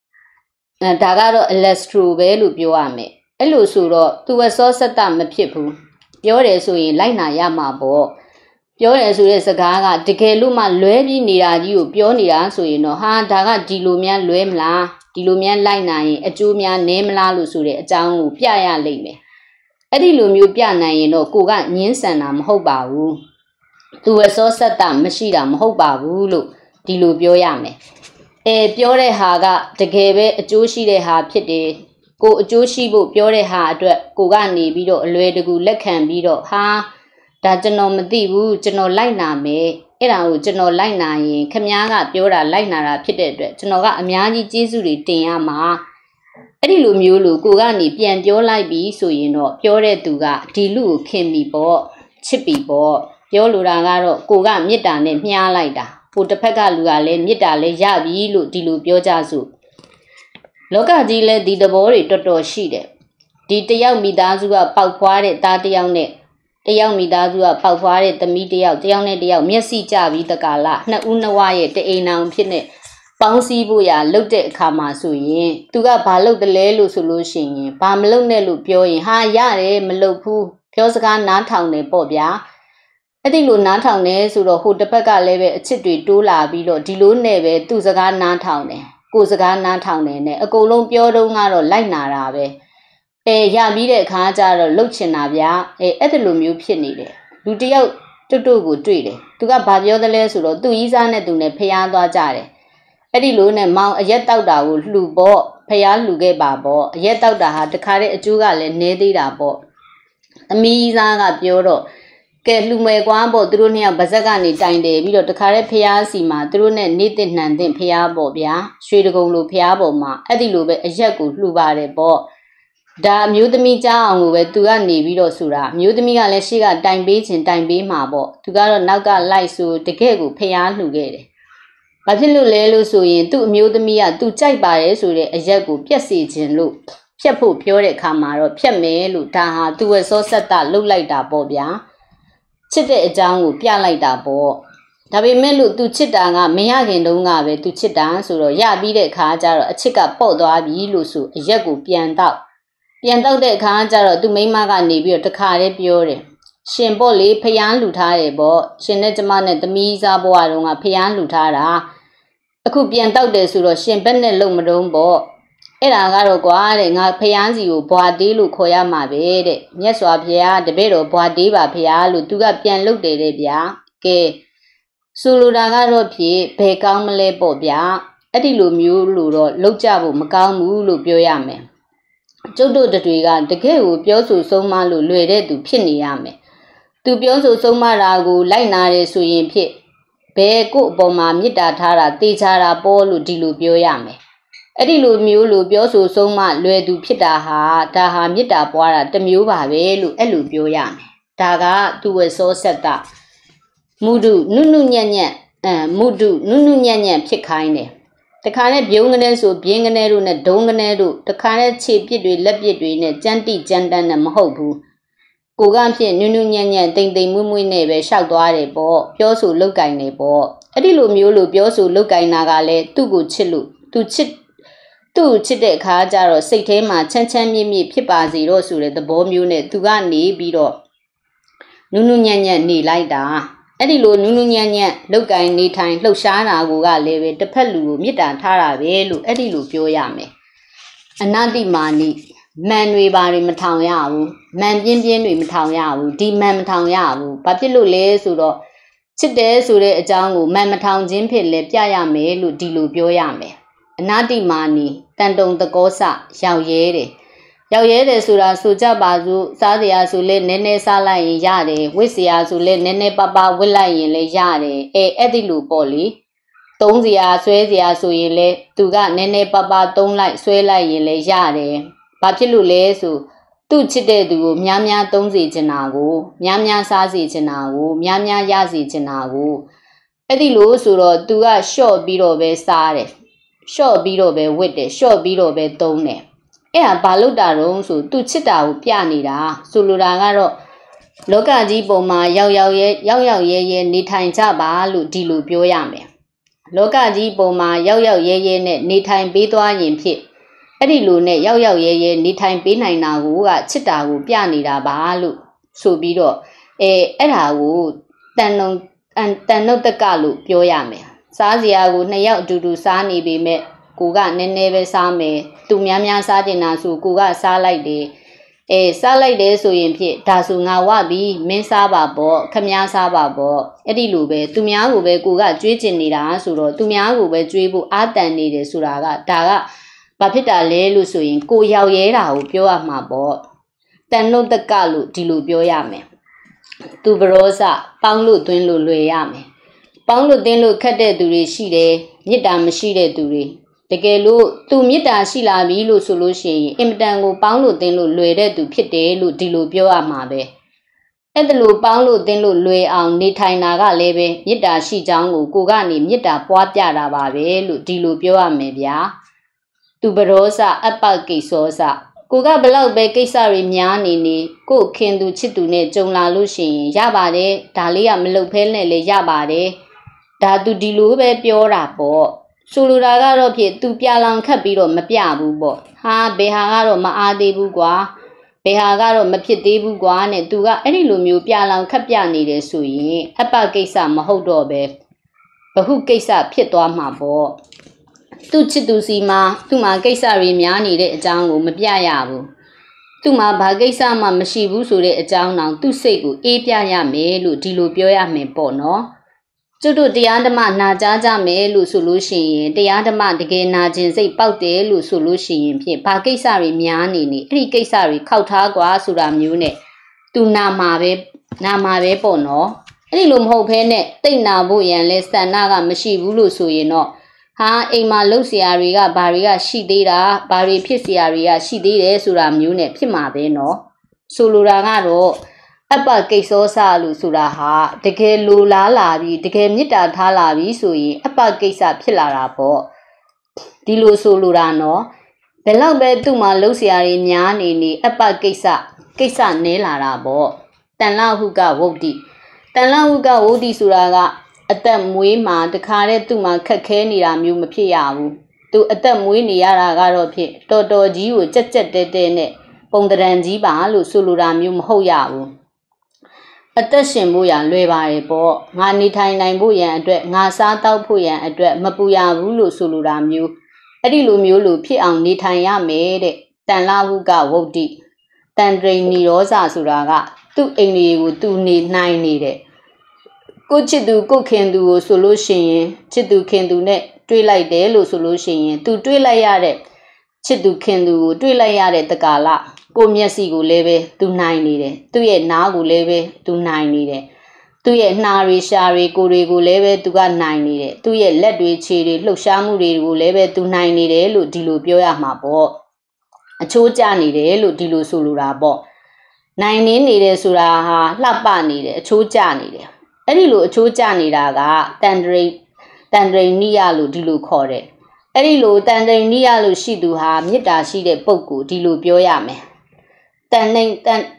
Alestro ပဲလို့ပြောရမယ်အဲ့လိုဆိုတော့သူအစောဆက်တာမဖြစ်ဘူးပြောတယ်ဆိုရင်လိုက်နာရမှာပေါ့ပြောတယ်ဆိုတဲ့စကားကတကယ်လို့မှလွဲပြီးနေတာကြီးကိုပြောနေတာဆိုရင်တော့ဟာဒါကဒီလိုများလွဲမလားဒီလိုများလိုက်နိုင်ရင်အကျိုးများနည်းမလားလို့ဆိုတဲ့အကြောင်းကိုပြရလိမ့်မယ်အဲ့ဒီလိုမျိုးပြနိုင်ရင်တော့ကိုကညင်းဆန်တာမဟုတ်ပါဘူးသူအစောဆက်တာမရှိတာမဟုတ်ပါဘူးလို့ဒီလိုပြောရမယ်ပြောတဲ့ဟာကတကယ်ပဲအကျိုးရှိတဲ့ဟာဖြစ်တယ်ကိုအကျိုးရှိဖို့ပြောတဲ့ဟာအတွက်ကိုကနေပြီးတော့အလွယ်တကူလက်ခံပြီးတော့ဟာဒါကျွန်တော်မသိဘူးကျွန်တော်လိုက်နာမယ်အဲ့ဒါကိုကျွန်တော်လိုက်နာရင်ခမားကပြောတာလိုက်နာတာဖြစ်တဲ့အတွက်ကျွန်တော်ကအများကြီးကျေးဇူးတွေတင်ရမှာအဲ့ဒီလိုမျိုးလို့ကိုကနေပြန်ပြောလိုက်ပြီးဆိုရင်တော့ပြောတဲ့သူကဒီလူကိုခင်ပြီပေါ့ချစ်ပြီပေါ့ပြောလိုတာကတော့ကိုကမေတ္တာနဲ့မျှားလိုက်တာဟိုတစ်ဖက်ကလူကလည်းမေတ္တာလည်းရပြီလို့ဒီလိုပြောကြစို့လောကကြီးလည်းဒီသဘောတွေတော်တော်ရှိတယ်ဒီတယောက်မိသားစုကပေါက်ဖွားတဲ့သားတယောက်နဲ့တယောက်မိသားစုကပေါက်ဖွားတဲ့သမီးတယောက်နဲ့တယောက်မျက်စိကျပြီးတကာလနှစ်ဦးနှစ်ဝါရဲ့တအိမ်အောင်ဖြစ်နေပေါင်းစည်းဖို့ရလှုပ်တဲ့အခါမှာဆိုရင်သူကဘာလုပ်တယ်လဲလို့ဆိုလို့ရှိရင်ဘာမလုပ်နဲ့လို့ပြောရင်ဟာရတယ်မလုပ်ဘူးပြောစကားနားထောင်တယ်ပေါ့ဗျာအဲ့ဒီလိုနားထောင်တယ်ဆိုတော့ဟိုတစ်ဖက်ကလည်းပဲအချစ်တွေတိုးလာပြီးတော့ဒီလိုနဲ့ပဲသူ့စကားနားထောင်တယ်ကိုယ်စကားနားထောင်တယ်နဲ့အကုန်လုံးပြောတော့ကတော့လိုက်နာတာပဲရပြီးတဲ့အခါကျတော့လှုပ်ချင်တာဗျာအဲ့ဒီလိုမျိုးဖြစ်နေတယ်လူတယောက်တွတ်ကိုတွေ့တယ်သူကဘာပြောသလဲဆိုတော့သူ့ဤစားနဲ့သူနဲ့ဖျားသွားကြတယ်အဲ့ဒီလိုနဲ့မောင်အရက်တောက်တာကိုလှူပေါ့ဖျားလှူခဲ့ပါပေါ့အရက်တောက်တာဟာတခါတည်းအကျိုးကလည်းနည်းသေးတာပေါ့သမီးသားကပြောတော့ကဲလှူမယ်ကွာပေါ့သူတို့နှစ်ယောက်ဗဇက်ကနေတိုင်တယ်ပြီးတော့တခါတည်းဖျားစီမှာသူတို့နဲ့နေတဲ့နှံတဲ့ဖျားပေါ့ဗျာရွှေတကုံလိုဖျားပေါ်မှာအဲ့ဒီလိုပဲအရက်ကိုလှူပါတယ်ပေါ့ဒါအမျိုးသမီးကြားအောင်ကိုပဲသူကနေပြီးတော့ဆိုတာအမျိုးသမီးကလည်းရှေ့ကတိုင်ပေးခြင်းတိုင်ပေးမှာပေါ့သူကတော့နောက်ကလိုက်ဆိုတကယ့်ကိုဖျားလှူခဲ့တယ်ဘာဖြစ်လို့လဲလို့ဆိုရင်သူ့အမျိုးသမီးကသူကြိုက်ပါတယ်ဆိုတဲ့အရက်ကိုပြက်စီခြင်းလို့ဖြတ်ဖို့ပြောတဲ့အခါမှာတော့ဖြတ်မယ်လို့ဒါဟာသူ့ရဲ့စောဆက်တာလှုပ်လိုက်တာပေါ့ဗျာချစ်တဲ့အကြောင်းကိုပြလိုက်တာပေါ့ဒါပေမဲ့လို့သူချစ်တာကမရခင်တုန်းကပဲသူချစ်တာဆိုတော့ရပြီးတဲ့အခါကျတော့အချစ်ကပေါ့သွားပြီလို့ဆိုအရက်ကိုပြန်တော့တဲ့အခါကျတော့သူမိန်းမကနေပြီးတော့တခါတည်းပြောတယ်ရှင်ပေါ့လေဖျားလှူထားတယ်ပေါ့ရှင်နဲ့ကျမနဲ့သမီးစားဘွားတုန်းကဖျားလှူထားတာအခုပြန်တော့တယ်ဆိုတော့ရှင်ဘက်နဲ့လုံမတုံးပေါ့အဲ့ဒါကတော့ကွာတဲ့ငါဖျားစီကိုဘွာတေးလို့ခေါ်ရမှာပဲတဲ့မြတ်စွာဘုရားတပည့်တော်ဘွာတေးပါဖျားလို့သူကပြန်လုပ်တယ်တဲ့ဗျာကဲဆိုလိုတာကတော့ဖြစ်ဘယ်ကောင်းမလဲပေါ့ဗျာအဲ့ဒီလိုမျိုးလို့တော့လောက်ကြဖို့မကောင်းဘူးလို့ပြောရမယ်ကျုပ်တို့တွေကတကယ်ကိုပြောဆိုဆုံးမလို့လွယ်တဲ့သူဖြစ်နေရမယ်သူပြောဆိုဆုံးမတာကိုလိုက်နာတယ်ဆိုရင်ဖြစ်ဘယ်ကို့အပေါ်မှာမေတ္တာထားတာတေချာတာပေါ်လို့ဒီလိုပြောရမယ်အဲ့ဒီလိုမျိုးလို့ပြောဆိုဆုံးမလွယ်သူဖြစ်တာဟာဒါဟာမေတ္တာပွားတာတစ်မျိုးပါပဲလို့အဲ့လိုပြောရမယ်ဒါကသူ့ဝေစောဆက်တာမုဒုနုနုညံ့ညံ့မုဒုနုနုညံ့ညံ့ဖြစ်ခိုင်းတယ်တခါနဲ့ပြုံးကနေဆိုပြင်းကနေတို့နဲ့ဒုံကနေတို့တခါနဲ့ခြေပစ်တွေလက်ပစ်တွေနဲ့ကြမ်းတိကြမ်းတမ်းနဲ့မဟုတ်ဘူးကိုကဖြစ်နုနုညံ့ညံ့တိမ်တိမ်မွေ့မွေ့နဲ့ပဲရှောက်သွားတယ်ပေါ့ပြောဆိုလုတ်ကင်နေပေါ့အဲ့ဒီလိုမျိုးလို့ပြောဆိုလုတ်ကင်တာကလည်းသူ့ကိုချစ်လို့သူချစ်တဲ့အခါကျတော့စိတ်ထဲမှာချမ်းချမ်းမြေ့မြေ့ဖြစ်ပါစေတော့ဆိုတဲ့သဘောမျိုးနဲ့သူကနေပြီးတော့နုနုညံ့ညံ့နေလိုက်တာအဲ့ဒီလိုနုနုညံ့ညံ့လုတ်ကင်နေထိုင်လှုပ်ရှားတာကိုကလည်းပဲတစ်ဖက်လူကိုမေတ္တာထားတာပဲလို့အဲ့ဒီလိုပြောရမယ်အနတ္တိမာနိမန်တွေပါတွေမထောင်ရဘူးမန်ပြင်းပြင်းတွေမထောင်ရဘူးဒီမန်မထောင်ရဘူးဘာဖြစ်လို့လဲဆိုတော့ချစ်တယ်ဆိုတဲ့အကြောင်းကိုမန်မထောင်ခြင်းဖြစ်လဲပြရမယ်လို့ဒီလိုပြောရမယ်အနတ္တိမာနိတန်တုံတကောစရောက်ရဲတယ်ဆိုတာဆိုကြပါစို့စားစရာဆိုလဲနည်းနည်းစားလိုက်ရင်ရတယ်ဝတ်စရာဆိုလဲနည်းနည်းပါဝတ်လိုက်ရင်လဲရတယ်အဲ့ဒီလိုပေါ့လေသုံးစရာဆွဲစရာဆိုရင်လဲသူကနည်းနည်းပါသုံးလိုက်ဆွဲလိုက်ရင်လဲရတယ်ဘာဖြစ်လို့လဲဆိုသူ့ချစ်တဲ့သူကိုများများသုံးစေချင်တာကိုများများစားစေချင်တာကိုများများရစေချင်တာကိုအဲ့ဒီလိုဆိုတော့သူကရှော့ပြီးတော့ပဲစားတယ်ရှော့ပြီးတော့ပဲဝတ်တယ်ရှော့ပြီးတော့ပဲသုံးတယ်အဲ့ဒါဘာလို့တာတော့ဆိုသူချစ်တာကိုပြနေတာဆိုလိုတာကတော့လောကကြီးပုံမှာရောက်ရဲနေထိုင်ကြပါလို့ဒီလိုပြောရမယ်လောကကြီးပုံမှာရောက်ရဲနဲ့နေထိုင်ပေးသွားရင်ဖြစ်အဲ့ဒီလိုနဲ့ရောက်ရဲနေထိုင်ပေးနိုင်တာကိုကချစ်တာကိုပြနေတာပါလို့ဆိုပြီးတော့အဲ့ဒါကိုတန်နုတ်တကလို့ပြောရမယ်စားစရာကိုနှစ်ယောက်အတူတူစားနေပေမဲ့ကိုကနည်းနည်းပဲစားမယ်သူများများစားကျင်တာဆိုကိုကစားလိုက်တယ်စားလိုက်တယ်ဆိုရင်ဖြစ်ဒါဆိုငါဝပြီးမင်းစားပါပေါ့ခမည်းစားပါပေါ့အဲ့ဒီလိုပဲသူများကိုပဲကိုကကြွေးကျင်နေတာဆိုတော့သူများကိုပဲကြွေးဖို့အာတန်နေတယ်ဆိုတာကဒါကဘာဖြစ်တာလဲလို့ဆိုရင်ကိုရောက်ရဲတာကိုပြောရမှာပေါ့တန်နုတ်တကလို့ဒီလိုပြောရမယ်သူဘရောစပေါင်းလို့သွင်းလို့လွယ်ရမယ်ပေါင်းလို့သွင်းလို့ခက်တဲ့သူတွေရှိတယ်မေတ္တာမရှိတဲ့သူတွေတကယ်လို့သူမေတ္တာရှိလာပြီလို့ဆိုလို့ရှိရင်အင်မတန်ကိုပေါင်းလို့သွင်းလို့လွယ်တဲ့သူဖြစ်တယ်လို့ဒီလိုပြောရမှာပဲအဲ့ဒါလို့ပေါင်းလို့သွင်းလို့လွယ်အောင်နေထိုင်တာကလည်းပဲမေတ္တာရှိကြောင်းကိုကနေမေတ္တာပွားပြတာပါပဲလို့ဒီလိုပြောရမယ်ဗျာသူဘရောစအပ္ပကိစ္စောစကိုကဘလောက်ပဲကိစ္စတွေများနေကိုခင်သူချစ်သူနဲ့ကြုံလာလို့ရှိရင်ရပါတယ်ဒါလေးကမလုပ်ဖဲနဲ့လေရပါတယ်ဒါသူဒီလိုပဲပြောတာပေါ့ဆိုလိုတာကတော့ဖြစ်သူပြလောင်ခတ်ပြီးတော့မပြဘူးပေါ့ဟာဘယ်ဟာကတော့မအားသေးဘူးကွာဘယ်ဟာကတော့မဖြစ်သေးဘူးကွာနဲ့သူကအဲ့ဒီလိုမျိုးပြလောင်ခတ်ပြနေတယ်ဆိုရင်အပ္ပကိစ္စမဟုတ်တော့ပဲဘဟုကိစ္စဖြစ်သွားမှာပေါ့သူ့ချစ်သူစီမှာသူ့မှာကိစ္စတွေများနေတဲ့အကြောင်းကိုမပြရဘူးသူ့မှာဘာကိစ္စမှမရှိဘူးဆိုတဲ့အကြောင်းတောင်သူ့စိတ်ကိုအေးပြရမယ်လို့ဒီလိုပြောရမယ်ပေါ့နော်ကျုပ်တို့တရားဓမ္မနာကြားကြမယ်လို့ဆိုလို့ရှိရင်တရားဓမ္မတကယ်နာကျင်စိတ်ပေါက်တယ်လို့ဆိုလို့ရှိရင်ဖြင့်ဘာကိစ္စတွေများနေအဲ့ဒီကိစ္စတွေခောက်ထားကွာဆိုတာမျိုးနဲ့သူနာမှာပဲပေါ့နော်အဲ့ဒီလိုမဟုတ်ဘဲနဲ့တိတ်နာဖို့ရန်လဲစန္ဒကမရှိဘူးလို့ဆိုရင်တော့ဟာအိမ်မှာလှုပ်เสียတွေကဘာတွေကရှိသေးတာဘာတွေဖြစ်เสียတွေကရှိသေးတယ်ဆိုတာမျိုးနဲ့ဖြစ်မှာပဲနော်ဆိုလိုတာကတော့အပ္ပကိစ္စောစလို့ဆိုတာဟာတကယ်လိုလားလာပြီးတကယ်မေတ္တာထားလာပြီးဆိုရင်အပ္ပကိစ္စဖြစ်လာတာပေါ့ဒီလိုဆိုလိုတာနော်ဘယ်လောက်ပဲသူ့မှာလှုပ်เสียတွေများနေအပ္ပကိစ္စနဲလာတာပေါ့တန်လဟုကဝုဒ္ဓိဆိုတာကအသက်မွေးမှာတခါတည်းသူ့မှာခက်ခဲနေတာမျိုးမဖြစ်ရဘူးသူအသက်မွေးနေရတာကတော့ဖြစ်တော်ကြီးကိုကြက်တဲနဲ့ပုံတရံကြီးပါလို့ဆိုလိုတာမျိုးမဟုတ်ရဘူးအသက်ရှင်ဖို့ရန်လွယ်ပါတယ်ပေါ့ငါနေထိုင်နိုင်ဖို့ရန်အတွက်ငါစားတောက်ဖို့ရန်အတွက်မပူရဘူးလို့ဆိုလိုတာမျိုးအဲ့ဒီလိုမျိုးလို့ဖြစ်အောင်နေထိုင်ရမယ်တဲ့တန်လဟုကဝုဒ္ဓိတန်တရိဏီရောဇဆိုတာကသူ့အိမ်တွေကိုသူနေနိုင်နေတဲ့ကိုချစ်သူကိုခင်သူကိုဆိုလို့ရှိရင်ချစ်သူခင်သူနဲ့တွေးလိုက်တယ်လို့ဆိုလို့ရှိရင်သူတွေးလိုက်ရတဲ့ချစ်သူခင်သူကိုတွေးလိုက်ရတဲ့တကာလကိုမျက်စိကိုလည်းပဲသူနိုင်နေတယ်သူ့ရဲ့နားကိုလည်းပဲသူနိုင်နေတယ်သူ့ရဲ့နှာတွေရှားတွေကိုယ်တွေကိုလည်းပဲသူကနိုင်နေတယ်သူ့ရဲ့လက်တွေခြေတွေလှုပ်ရှားမှုတွေကိုလည်းပဲသူနိုင်နေတယ်လို့ဒီလိုပြောရမှာပေါ့အချိုးကျနေတယ်လို့ဒီလိုဆိုလိုတာပေါ့နိုင်နေတယ်ဆိုတာဟာလှပနေတယ်အချိုးကျနေတယ်အဲ့ဒီလိုအချိုးကျနေတာကတန်တရိနိယလို့ဒီလိုခေါ်တယ်အဲ့ဒီလိုတန်တရိနိယလို့ရှိသူဟာမေတ္တာရှိတဲ့ပုဂ္ဂိုလ်ဒီလိုပြောရမယ်တန်ရိ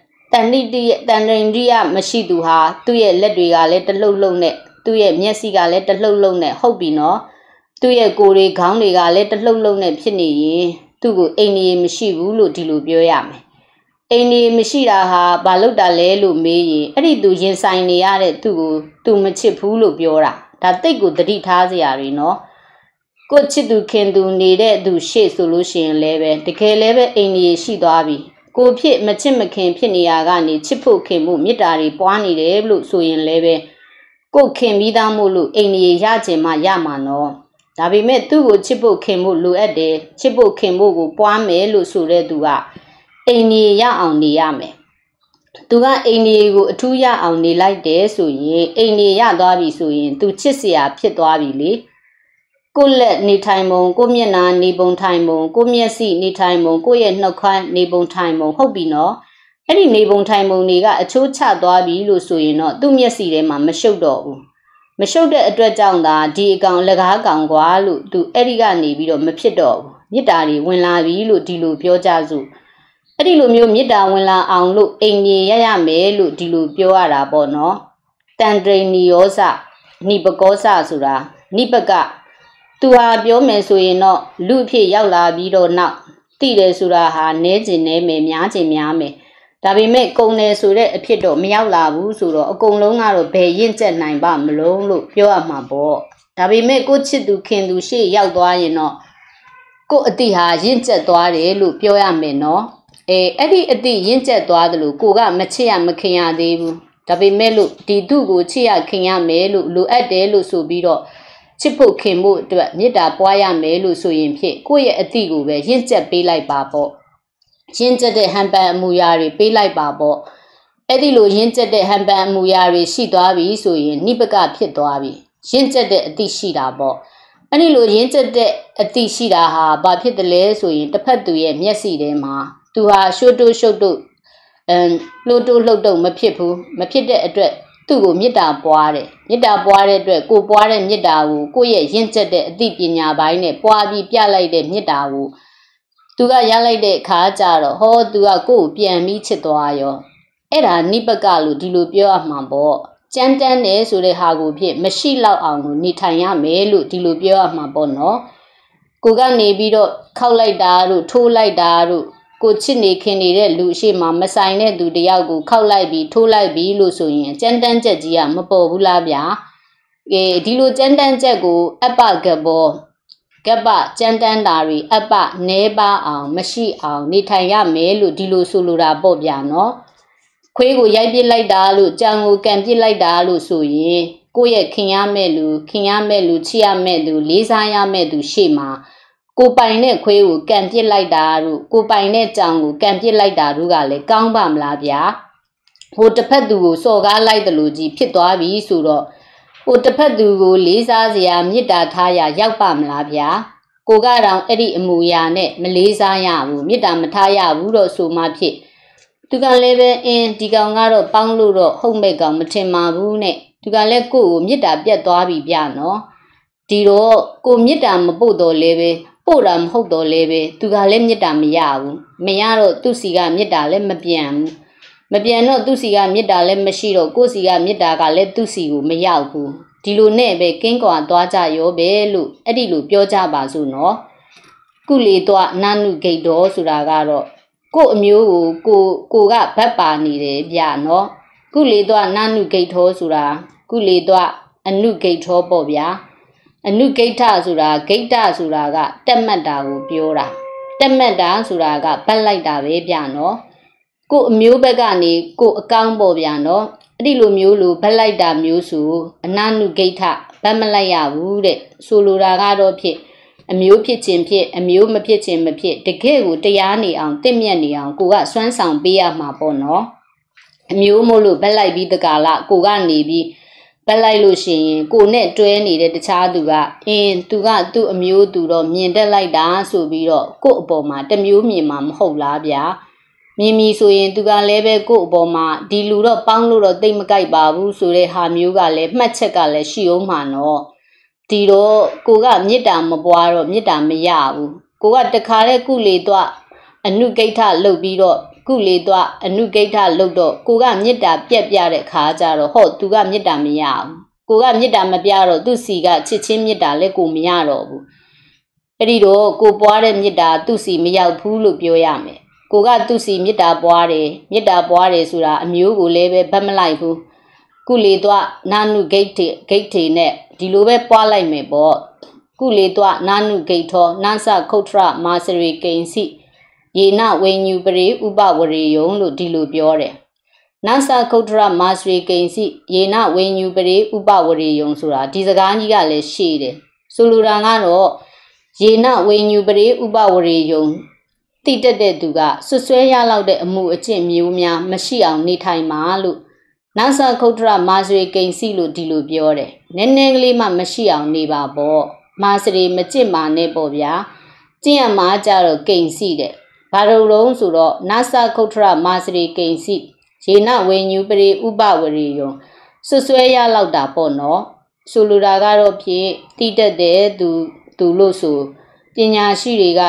နိယမရှိသူဟာသူ့ရဲ့လက်တွေကလည်းတလှုပ်လှုပ်နဲ့သူ့ရဲ့မျက်စိကလည်းတလှုပ်လှုပ်နဲ့ဟုတ်ပြီနော်သူ့ရဲ့ကိုယ်တွေခေါင်းတွေကလည်းတလှုပ်လှုပ်နဲ့ဖြစ်နေရင်သူ့ကိုအိမ်နေမရှိဘူးလို့ဒီလိုပြောရမယ်အိမ်နေမရှိတာဟာဘာလို့တာလဲလို့မေးရင်အဲ့ဒီသူရင်ဆိုင်နေရတဲ့သူ့ကိုသူမချစ်ဘူးလို့ပြောတာဒါတိတ်ကိုတတိထားစရာတွေနော်ကိုချစ်သူခင်သူနေတဲ့သူရှေ့ဆိုလို့ရှိရင်လည်းပဲတကယ်လည်းပဲအိမ်နေရှိသွားပြီကိုဖြစ်မချစ်မခင်ဖြစ်နေရကနေချစ်ဖို့ခင်မှုမေတ္တာတွေပွားနေတယ်လို့ဆိုရင်လည်းပဲကိုခင်ပြီးသားမို့လို့အိမ်နေရချင်မှရမှာနော်ဒါပေမဲ့သူ့ကိုချစ်ဖို့ခင်မှုလိုအပ်တယ်ချစ်ဖို့ခင်မှုကိုပွားမယ်လို့ဆိုတဲ့သူကအိမ်နေရအောင်နေရမယ်သူကအိမ်နေကိုအထူးရအောင်နေလိုက်တယ်ဆိုရင်အိမ်နေရသွားပြီဆိုရင်သူချစ်စရာဖြစ်သွားပြီလေကိုလက်နေထိုင်ပုံကိုမျက်နှာနေပုံထိုင်ပုံကိုမျက်စိနေထိုင်ပုံကိုရဲ့နှုတ်ခမ်းနေပုံထိုင်ပုံဟုတ်ပြီနော်အဲ့ဒီနေပုံထိုင်ပုံတွေကအချိုးချသွားပြီလို့ဆိုရင်တော့သူ့မျက်စိထဲမှာမရှုပ်တော့ဘူးမရှုပ်တဲ့အတွက်ကြောင့်သာဒီအကောင်လကားကောင်ကွာလို့သူအဲ့ဒီကနေပြီးတော့မဖြစ်တော့ဘူးမေတ္တာတွေဝင်လာပြီလို့ဒီလိုပြောကြစို့အဲ့ဒီလိုမျိုးမေတ္တာဝင်လာအောင်လို့အိမ်ကြီးရမယ်လို့ဒီလိုပြောရတာပေါ့နော်တန်တရိဏီယောဇနိပကောဇဆိုတာနိပကသူဟာပြောမယ်ဆိုရင်တော့လူအဖြစ်ရောက်လာပြီးတော့နောက်တိတယ်ဆိုတာဟာနဲကျင်နဲမယ်များကျင်များမယ်ဒါပေမဲ့ကုံတယ်ဆိုတဲ့အဖြစ်တော့မရောက်လာဘူးဆိုတော့အကုန်လုံးကတော့ဘယ်ရင့်ကျက်နိုင်ပါမလို့လို့ပြောရမှာပေါ့ဒါပေမဲ့ကိုချစ်သူခင်သူရှေ့ရောက်သွားရင်တော့ကိုအတိဟာရင့်ကျက်သွားတယ်လို့ပြောရမယ်နော်အဲ့ဒီအတိရင့်ကျက်သွားတယ်လို့ကိုကမချစ်ရမခင်ရသေးဘူးဒါပေမဲ့လို့ဒီသူ့ကိုချစ်ရခင်ရမယ်လို့လိုအပ်တယ်လို့ဆိုပြီးတော့ချစ်ဖို့ခင်ဖို့အတွက်မေတ္တာပွားရမယ်လို့ဆိုရင်ဖြစ်ကိုယ့်ရဲ့အတိကိုပဲရင့်ကျက်ပေးလိုက်ပါပေါ့ရင့်ကျက်တဲ့ဟန်ပန်အမူအရာတွေပေးလိုက်ပါပေါ့အဲ့ဒီလိုရင့်ကျက်တဲ့ဟန်ပန်အမူအရာတွေရှိသွားပြီဆိုရင်နိပကဖြစ်သွားပြီရင့်ကျက်တဲ့အတိရှိတာပေါ့အဲ့ဒီလိုရင့်ကျက်တဲ့အတိရှိတာဟာဘာဖြစ်တယ်လဲဆိုရင်တစ်ဖက်သူရဲ့မျက်စိထဲမှာသူဟာရှုပ်တုလှုပ်တုမဖြစ်ဘူးမဖြစ်တဲ့အတွက်သူ့ကိုမေတ္တာပွားတယ်မေတ္တာပွားတဲ့အတွက်ကိုပွားတဲ့မေတ္တာကိုကိုယ့်ရဲ့ရင့်ကျက်တဲ့အသိပညာပိုင်းနဲ့ပွားပြီးပြလိုက်တဲ့မေတ္တာကိုသူကရလိုက်တဲ့အခါကျတော့ဟောသူကကိုယ့်ကိုပြန်ပြီးချစ်သွားရောအဲ့ဒါနိပကလို့ဒီလိုပြောရမှာပေါ့ကြမ်းတမ်းတယ်ဆိုတဲ့ဟာကိုဖြစ်မရှိလောက်အောင်လို့နေထိုင်ရမယ်လို့ဒီလိုပြောရမှာပေါ့နော်ကိုကနေပြီးတော့ခောက်လိုက်တာတို့ထိုးလိုက်တာတို့ကိုချစ်နေခင်နေတဲ့လူရှိမှမဆိုင်တဲ့သူတယောက်ကိုခောက်လိုက်ပြီးထိုးလိုက်ပြီးလို့ဆိုရင်ကြမ်းတမ်းချက်ကြီးကမပေါ်ဘူးလားဗျာဒီလိုကြမ်းတမ်းချက်ကိုအပ္ပကဘောကပ္ပကြမ်းတမ်းတာတွေအပ္ပနဲပါအောင်မရှိအောင်နေထိုင်ရမယ်လို့ဒီလိုဆိုလိုတာပေါ့ဗျာနော်ခွေးကိုရိုက်ပစ်လိုက်တာလို့ကြံကိုကန်ပစ်လိုက်တာလို့ဆိုရင်ကိုယ့်ရဲ့ခင်ရမဲ့လူချစ်ရမဲ့သူလေးစားရမဲ့သူရှေ့မှာကိုပိုင်တဲ့ခွေးကိုကန်ပစ်လိုက်တာတို့ကိုပိုင်တဲ့ကြောင်ကိုကန်ပစ်လိုက်တာတို့ကလည်းကောင်းပါမလားဗျာဟိုတစ်ဖက်သူကိုစော်ကားလိုက်တယ်လို့ကြီးဖြစ်သွားပြီဆိုတော့ဟိုတစ်ဖက်သူကိုလေးစားစရာမေတ္တာထားရရောက်ပါမလားဗျာကိုကတော့အဲ့ဒီအမူအရာနဲ့မလေးစားရဘူးမေတ္တာမထားရဘူးတော့ဆိုမှဖြစ်သူကလည်းပဲဒီကောင်ကတော့ပေါင်းလို့တော့ဟုတ်မဲ့ကောင်မထင်ပါဘူးနဲ့သူကလည်းကိုယ့်ကိုမေတ္တာပြတ်သွားပြီဗျာနော်ဒီတော့ကိုမေတ္တာမပို့တော့လဲပဲပို့တာမဟုတ်တော့လဲပဲသူကလည်းမေတ္တာမရဘူးမရတော့သူ့စီကမေတ္တာလည်းမပြန်ဘူးမပြန်တော့သူ့စီကမေတ္တာလည်းမရှိတော့ကိုယ့်စီကမေတ္တာကလည်းသူ့စီကိုမရောက်ဘူးဒီလိုနဲ့ပဲကင်းကွာသွားကြရောပဲလို့အဲ့ဒီလိုပြောကြပါစို့နော်ကုလေတော့နာနုဂိတ်တော်ဆိုတာကတော့ကို့အမျိုးကိုကဗတ်ပါနေတယ်ဗျာနော်ကုလေတော့နာနုဂိတ်တော်ဆိုတာကုလေတော့အနုဂိတ်တော်ပေါ့ဗျာအနုဂိဋ္ဌဆိုတာဂိဋ္ဌဆိုတာကတက်မှတ်တာကိုပြောတာတက်မှတ်တာဆိုတာကဗတ်လိုက်တာပဲဗျာနော်ကို့အမျိုးဘက်ကနေကို့အကောင်းပေါ့ဗျာနော်အဲ့ဒီလိုမျိုးလိုဗတ်လိုက်တာမျိုးဆိုအနာနုဂိဋ္ဌဗတ်မလိုက်ရဘူးတဲ့ဆိုလိုတာကတော့ဖြစ်အမျိုးဖြစ်ခြင်းဖြစ်အမျိုးမဖြစ်ခြင်းမဖြစ်တကယ့်ကိုတရားနေအောင်တင့်မြတ်နေအောင်ကိုကစွမ်းဆောင်ပေးရမှာပေါ့နော်အမျိုးမို့လို့ဗတ်လိုက်ပြီးတကာလကိုကနေပြီးဗတ်လိုက်လို့ရှိရင်ကိုနဲ့တွဲနေတဲ့တခြားသူကသူကသူ့အမျိုးသူတော့မြင်တက်လိုက်တာဆိုပြီးတော့ကို့အပေါ်မှာတမျိုးမြင်မှာမဟုတ်လားဗျာမြင်မီဆိုရင်သူကလည်းပဲကို့အပေါ်မှာဒီလူတော့ပေါင်းလို့တော့သိမ့်မကြိုက်ပါဘူးဆိုတဲ့ဟာမျိုးကလည်းမှတ်ချက်ကလည်းရှိအောင်မှာနော်ဒီတော့ကိုကမေတ္တာမပွားတော့မေတ္တာမရဘူးကိုကတခါတဲ့ကုလေတော့အနုဂိဋ္ဌလုတ်ပြီးတော့ကုလေတော့အနုဂိဋ္ဌလုတ်တော့ကိုကမေတ္တာပြက်ပြတဲ့ခါကျတော့ဟောသူကမေတ္တာမရဘူးကိုကမေတ္တာမပြတော့သူ့စီကချစ်ချင်းမေတ္တာလည်းကိုမရတော့ဘူးအဲ့ဒီတော့ကိုပွားတဲ့မေတ္တာသူ့စီမရောက်ဘူးလို့ပြောရမယ်ကိုကသူ့စီမေတ္တာပွားတယ်ဆိုတာအမျိုးကိုလည်းပဲဗတ်မလိုက်ဘူးကုလေတော့နာနုဂိဋ္ဌေနဲ့ဒီလိုပဲပွားလိုက်မယ်ပေါ့ကုလေတော့နာနုဂိဋ္ဌောနာသခုတ်ထရမာစရိကိဉ္စီယေနဝိညုပရိဥပဝရေယုံလို့ဒီလိုပြောတယ်နာသခုတ်ထရမာစရိကိဉ္စီယေနဝိညုပရိဥပဝရေယုံဆိုတာဒီစကားကြီးကလည်းရှေ့တယ်ဆိုလိုတာကတော့ယေနဝိညုပရိဥပဝရေယုံတိတက်တဲ့သူကဆွဆွဲရလောက်တဲ့အမှုအကျင့်မျိုးများမရှိအောင်နေထိုင်ပါလို့နာသခုတ်ထရမာစရိကိဉ္စီလို့ဒီလိုပြောတယ်နည်းနည်းကလေးမှမရှိအောင်နေပါပေါ့မာစရိမကျင့်မာနဲ့ပေါ့ဗျာကျင့်ရမှာကြတော့ကိဉ္စီတဲ့ဘာလို့လုံးဆိုတော့နာသခုတ်ထရမာစရိကိဉ္စီယေနဝိညုပရိဥပဝရေယုံဆွဆွဲရလောက်တာပေါ့နော်ဆိုလိုတာကတော့ဖြင့်တိတက်တဲ့သူလို့ဆိုပညာရှိတွေက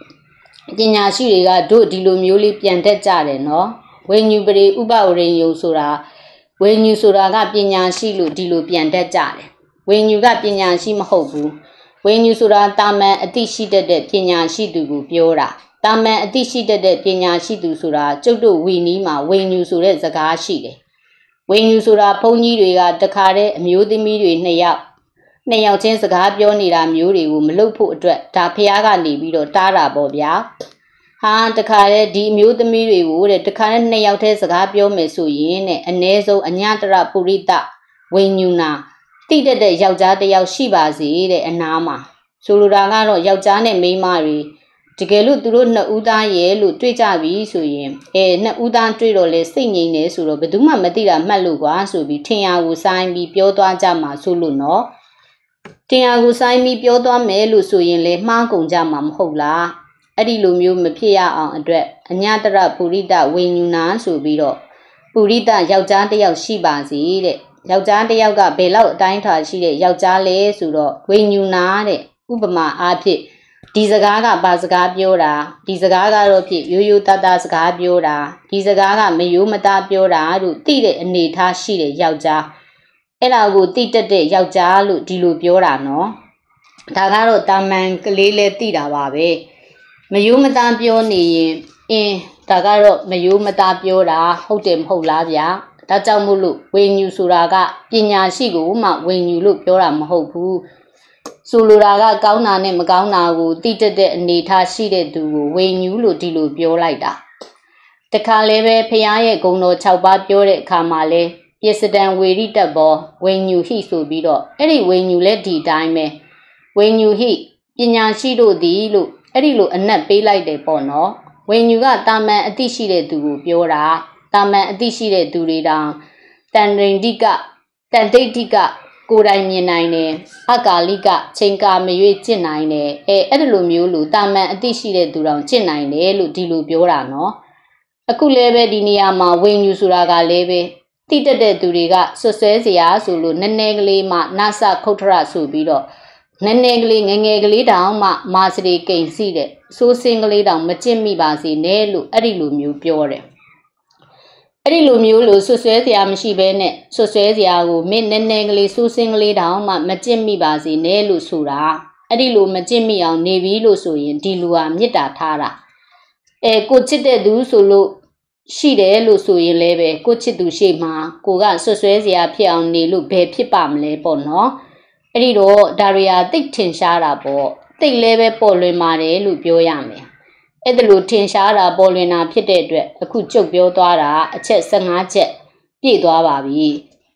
တို့ဒီလိုမျိုးလေးပြန်တတ်ကြတယ်နော်ဝိညုပရိဥပဝရေယုံဆိုတာဝိညုဆိုတာကပညာရှိလို့ဒီလိုပြန်တတ်ကြတယ်ဝိညုကပညာရှိမဟုတ်ဘူးဝိညုဆိုတာတာမန်အသိရှိတတ်တဲ့ပညာရှိသူကိုပြောတာတာမန်အသိရှိတတ်တဲ့ပညာရှိသူဆိုတာကျုပ်တို့ဝီနီးမှာဝိညုဆိုတဲ့စကားရှိတယ်ဝိညုဆိုတာဘုန်းကြီးတွေကတခါတည်းအမျိုးသမီးတွေနှစ်ယောက်ချင်းစကားပြောနေတာမျိုးတွေကိုမလုပ်ဖို့အတွက်ဒါဖះကနေပြီးတော့တားတာပေါ့ဗျာဟာတခါတည်းဒီအမျိုးသမီးတွေကိုတဲ့တခါတည်းနှစ်ယောက်တည်းစကားပြောမယ်ဆိုရင်တဲ့ အ ਨੇ ဆုံးအညတရပုရိတဝိညုနာတိတတ်တဲ့ယောက်ျားတစ်ယောက်ရှိပါစေတဲ့အနာမှာဆိုလိုတာကတော့ယောက်ျားနဲ့မိန်းမတွေတကယ်လို့သူတို့နှစ်ဦးသားရဲ့လို့တွေ့ကြပြီဆိုရင်နှစ်ဦးသားတွေ့တော့လေစိတ်ငြိမ်နေဆိုတော့ဘယ်သူမှမသိတာမှတ်လို့ကွာဆိုပြီးထင်ရကိုစိုင်းပြီးပြောသွားကြမှာဆိုလို့နော်ထင်ရကိုစိုင်းပြီးပြောသွားမယ်လို့ဆိုရင်လေမှားကုန်ကြမှာမဟုတ်လားအဲ့ဒီလိုမျိုးမဖြစ်ရအောင်အတွက်အညတရပုရိတဝိညုနာဆိုပြီးတော့ပုရိတယောက်ျားတစ်ယောက်ရှိပါစေတဲ့ယောက်ျားတစ်ယောက်ကဘယ်လောက်အတိုင်းထားရှိတဲ့ယောက်ျားလဲဆိုတော့ဝိညုနာတဲ့ဥပမာအားဖြင့်ဒီစကားကဘာစကားပြောတာဒီစကားကတော့ဖြစ်ရိုးရိုးသားသားစကားပြောတာဒီစကားကမယိုးမသားပြောတာလို့သိတဲ့အနေထားရှိတဲ့ယောက်ျားအဲ့ဒါကိုသိတတ်တဲ့ယောက်ျားလို့ဒီလိုပြောတာနော်ဒါကတော့တာမန်ကလေးလဲသိတာပါပဲမယိုးမသားပြောနေရင်ဒါကတော့မယိုးမသားပြောတာဟုတ်တယ်မဟုတ်လားဗျာဒါကြောင့်မို့လို့ဝိညုဆိုတာကပညာရှိကိုမှဝိညုလို့ပြောတာမဟုတ်ဘူးဆိုလိုတာကကောင်းတာနဲ့မကောင်းတာကိုသိတတ်တဲ့အနေထားရှိတဲ့သူကိုဝိညုလို့ဒီလိုပြောလိုက်တာတခါလဲပဲဖះရဲ့ဂုဏ်တော်6ပါးပြောတဲ့အခါမှာလဲပစ္စဒံဝေရိတဘောဝိညူဟိဆိုပြီးတော့အဲ့ဒီဝိညူလည်းဒီတိုင်းပဲဝိညူဟိပညာရှိတို့သည်လို့အဲ့ဒီလိုအနက်ပေးလိုက်တယ်ပေါ့နော်ဝိညူကတာမန်အသိရှိတဲ့သူကိုပြောတာတာမန်အသိရှိတဲ့သူတွေတောင်တန်ရိန္ဒိကတန်ဒိဋ္ဌိကကိုယ်တိုင်မြင်နိုင်တယ်အကာလိကချိန်ကာမရွေးကျင့်နိုင်တယ်အဲ့ဒီလိုမျိုးလို့တာမန်အသိရှိတဲ့သူတောင်ကျင့်နိုင်တယ်လို့ဒီလိုပြောတာနော်အခုလည်းပဲဒီနေရာမှာဝိညူဆိုတာကလည်းပဲတိတက်တဲ့သူတွေကဆွဆွဲစရာဆိုလို့နည်းနည်းကလေးမှနာစခုတ်ထရဆိုပြီးတော့နည်းနည်းကလေးငငယ်ကလေးတောင်မှမာစရီကိန်စီတဲ့စိုးစင်းကလေးတောင်မကျင့်မိပါစေနဲ့လို့အဲ့ဒီလိုမျိုးပြောတယ်အဲ့ဒီလိုမျိုးလို့ဆွဆွဲစရာမရှိဘဲနဲ့ဆွဆွဲစရာကိုမင်းနည်းနည်းကလေးစိုးစင်းကလေးတောင်မှမကျင့်မိပါစေနဲ့လို့ဆိုတာအဲ့ဒီလိုမကျင့်မိအောင်နေပြီလို့ဆိုရင်ဒီလူဟာမေတ္တာထားတာကိုချစ်တဲ့သူဆိုလို့ရှိတယ်လို့ဆိုရင်လည်းပဲကိုချစ်သူရှိမှကိုကဆွဆွဲစရာဖြစ်အောင်နေလို့ဘယ်ဖြစ်ပါမလဲပေါ့နော်အဲ့ဒီတော့ဒါရီယာတိတ်ထင်ရှားတာပေါ့တိတ်လည်းပဲပေါ်လွင်ပါတယ်လို့ပြောရမယ်အဲ့ဒါလို့ထင်ရှားတာပေါ်လွင်တာဖြစ်တဲ့အတွက်အခုကျုပ်ပြောသွားတာအချက်15ချက်ပြည့်သွားပါပြီ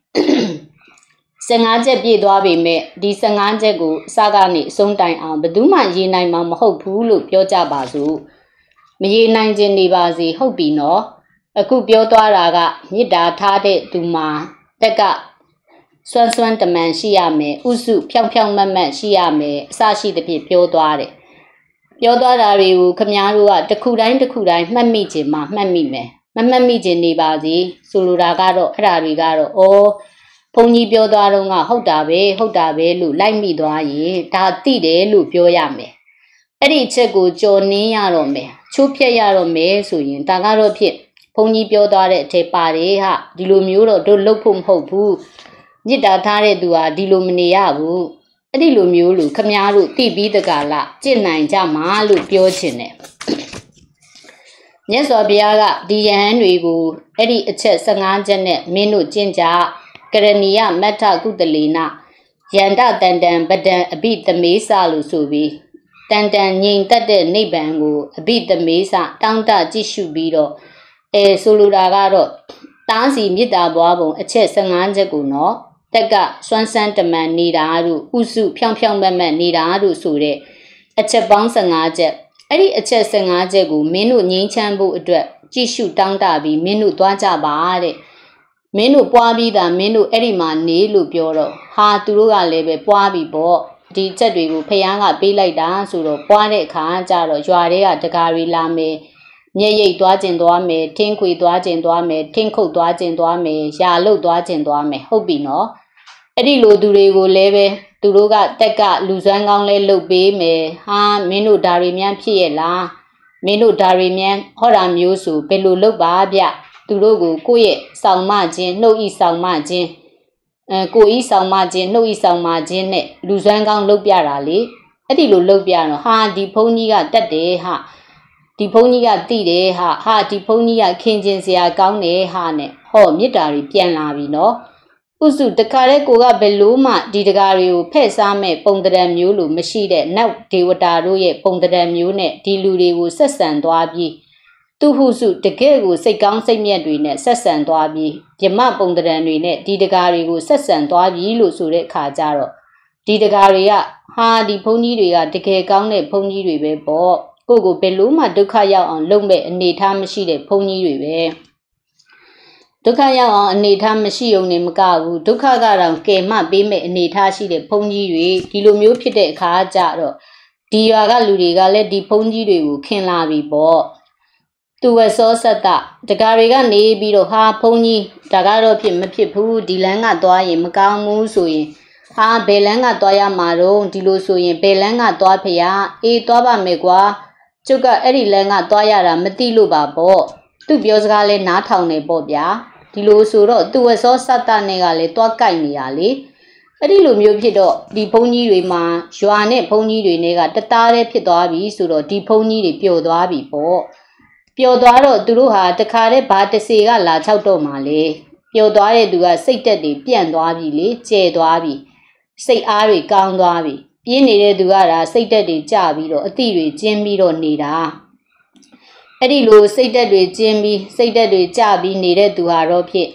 15ချက်ပြည့်သွားပြီမဲ့ဒီ15ချက်ကိုအစကနေအဆုံးတိုင်အောင်ဘယ်သူမှရေးနိုင်မှာမဟုတ်ဘူးလို့ပြောကြပါစို့မရေးနိုင်ခြင်းနေပါစေဟုတ်ပြီနော်အခုပြောသွားတာကမေတ္တာထားတဲ့သူမှာတက်ကစွမ်းစွမ်းတမန်ရှိရမယ်ဥစုဖြောင်ဖြောင်မတ်မတ်ရှိရမယ်အစရှိသဖြင့်ပြောသွားတယ်ပြောသွားတာတွေကိုခမားတို့ကတစ်ခုတိုင်းမှတ်မိခြင်းမှမှတ်မိမယ်မမှတ်မိခြင်းနေပါစေဆိုလိုတာကတော့အဲ့ဒါတွေကတော့ဘုန်းကြီးပြောသွားတော့ကဟုတ်တာပဲလို့လိုက်မိသွားရင်ဒါသိတယ်လို့ပြောရမယ်အဲ့ဒီချက်ကိုကြော်နင်းရတော့မယ်ချိုးဖြက်ရတော့မယ်ဆိုရင်ဒါကတော့ဖြစ်ဘုန်းကြီးပြောသွားတဲ့အထက်ပါတယ်ဟာဒီလိုမျိုးတော့တို့လုပ်ဖို့မဟုတ်ဘူးမြစ်တာထားတဲ့သူဟာဒီလိုမနေရဘူးအဲ့ဒီလိုမျိုးလို့ခမားတို့သိပြီးတကလားကျင့်နိုင်ကြမှာလို့ပြောချင်တယ်မြတ်စွာဘုရားကဒီယဟန်တွေကိုအဲ့ဒီအချက်15ချက်နဲ့မင်းတို့ကျင့်ကြကရဏီယမတ္ထကုတလေနယန္တတန်တံပဒံအဘိသမေစလို့ဆိုပြီးတန်တန်ငြိမ်သက်တဲ့နိဗ္ဗာန်ကိုအဘိသမေစတောင်းတကြည့်ရှုပြီးတော့ဆိုလိုတာကတော့တားစီမေတ္တာပွားပုံအချက်15ချက်ကိုနော်တက်ကစွမ်းစမ်းတမန်နေတာတို့ဥစုဖြောင်ဖြောင်မတ်မတ်နေတာတို့ဆိုတဲ့အချက်ပေါင်း15ချက်အဲ့ဒီအချက်15ချက်ကိုမင်းတို့ငြိမ်းချမ်းဖို့အတွက်ကြည့်ရှုတောင်းတပြီးမင်းတို့သွားကြပါတဲ့မင်းတို့ပွားပြီးတာမင်းတို့အဲ့ဒီမှာနေလို့ပြောတော့ဟာသူတို့ကလည်းပဲပွားပြီးပေါ့ဒီချက်တွေကိုဖယားကပေးလိုက်တာဆိုတော့ပွားတဲ့အခါကျတော့ရွာတွေကတကားတွေလာမယ်မျက်ရိပ်သွားခြင်းသွားမယ်ထင်းခွေသွားခြင်းသွားမယ်ထင်းခုတ်သွားခြင်းသွားမယ်ရာလုတ်သွားခြင်းသွားမယ်ဟုတ်ပြီနော်အဲ့ဒီလိုသူတွေကိုလည်းပဲသူတို့ကတက်ကလူစွမ်းကောင်းလဲလှုပ်ပေးမယ်ဟာမင်းတို့ဒါရီမြန်းဖြစ်ရဲ့လားမင်းတို့ဒါရီမြန်းဟောတာမျိုးဆိုဘယ်လိုလုပ်ပါဗျသူတို့ကိုကိုယ့်ရဲ့ဆောင်မခြင်းနှုတ်ဤဆောင်မခြင်းကိုဤဆောင်မခြင်းနှုတ်ဤဆောင်မခြင်းနဲ့လူစွမ်းကောင်းလှုပ်ပြတာလေအဲ့ဒီလိုလှုပ်ပြတော့ဟာဒီဘုန်းကြီးကတက်တယ်ဟာဒီဘုန်းကြီးကတိတယ်ဟာဒီဘုန်းကြီးကခင်ကျင်စရာကောင်းတယ်ဟာနဲ့ဟောမေတ္တာတွေပြန်လာပြီနော်ဥစုတခါတည်းကိုကဘယ်လို့မှဒီတကားတွေကိုဖဲ့စားမဲ့ပုံတရံမျိုးလိုမရှိတဲ့နောက်ဒေဝတာတို့ရဲ့ပုံတရံမျိုးနဲ့ဒီလူတွေကိုဆက်ဆံသွားပြီးသူဟုစုတကယ်ကိုစိတ်ကောင်းစိတ်မြတ်တွေနဲ့ဆက်ဆံသွားပြီးမြမပုံတရံတွေနဲ့ဒီတကားတွေကိုဆက်ဆံသွားပြီးလို့ဆိုတဲ့အခါကျတော့ဒီတကားတွေကဟာဒီဘုန်းကြီးတွေကတကယ်ကောင်းတဲ့ဘုန်းကြီးတွေပဲပေါ့ကိုဘယ်လို့မှဒုက္ခရောက်အောင်လုပ်မဲ့အနေထားမရှိတဲ့ဘုန်းကြီးတွေပဲဒုက္ခရောက်အောင်အနေထားမရှိုံနဲ့မကဘူးဒုက္ခကတော့ကယ်မပေးမဲ့အနေထားရှိတဲ့ဘုန်းကြီးတွေဒီလိုမျိုးဖြစ်တဲ့အခါကျတော့ဒီရွာကလူတွေကလည်းဒီဘုန်းကြီးတွေကိုခင်လာပြီပေါ့သူဝစောစတ္တတကားတွေကနေပြီးတော့ဟာဘုန်းကြီးဒါကတော့ဖြစ်မဖြစ်ဘူးဒီလမ်းကသွားရင်မကောင်းဘူးဆိုရင်ဟာဘယ်လမ်းကသွားရမှာတော့ဒီလိုဆိုရင်ဘယ်လမ်းကသွားဖေရအေးသွားပါမယ်ကွာကျုပ်ကအဲ့ဒီလမ်းကသွားရတာမသိလို့ပါပေါ့သူပြောစကားလဲနားထောင်နေပေါ့ဗျာဒီလိုဆိုတော့သူဝစောစတ္တနဲ့ကလည်းသွားကြိုက်နေရလေအဲ့ဒီလိုမျိုးဖြစ်တော့ဒီဘုန်းကြီးတွေမှာရွာနဲ့ဘုန်းကြီးတွေနဲ့ကတသားတည်းဖြစ်သွားပြီဆိုတော့ဒီဘုန်းကြီးတွေပျော်သွားပြီပေါ့ပျော်သွားတော့သူတို့ဟာတခါတည်းဘာတစေကလာချောက်တော့မှလေပျော်သွားတဲ့သူကစိတ်တက်တွေပြန့်သွားပြီလေကျဲသွားပြီစိတ်အားတွေကောင်းသွားပြီပြင်းနေတဲ့သူကဒါစိတ်တက်တွေကျပြီးတော့အတိတွေကျင်းပြီးတော့နေတာအဲ့ဒီလိုစိတ်တက်တွေကျင်းပြီးစိတ်တက်တွေကျပြီးနေတဲ့သူဟာတော့ဖြစ်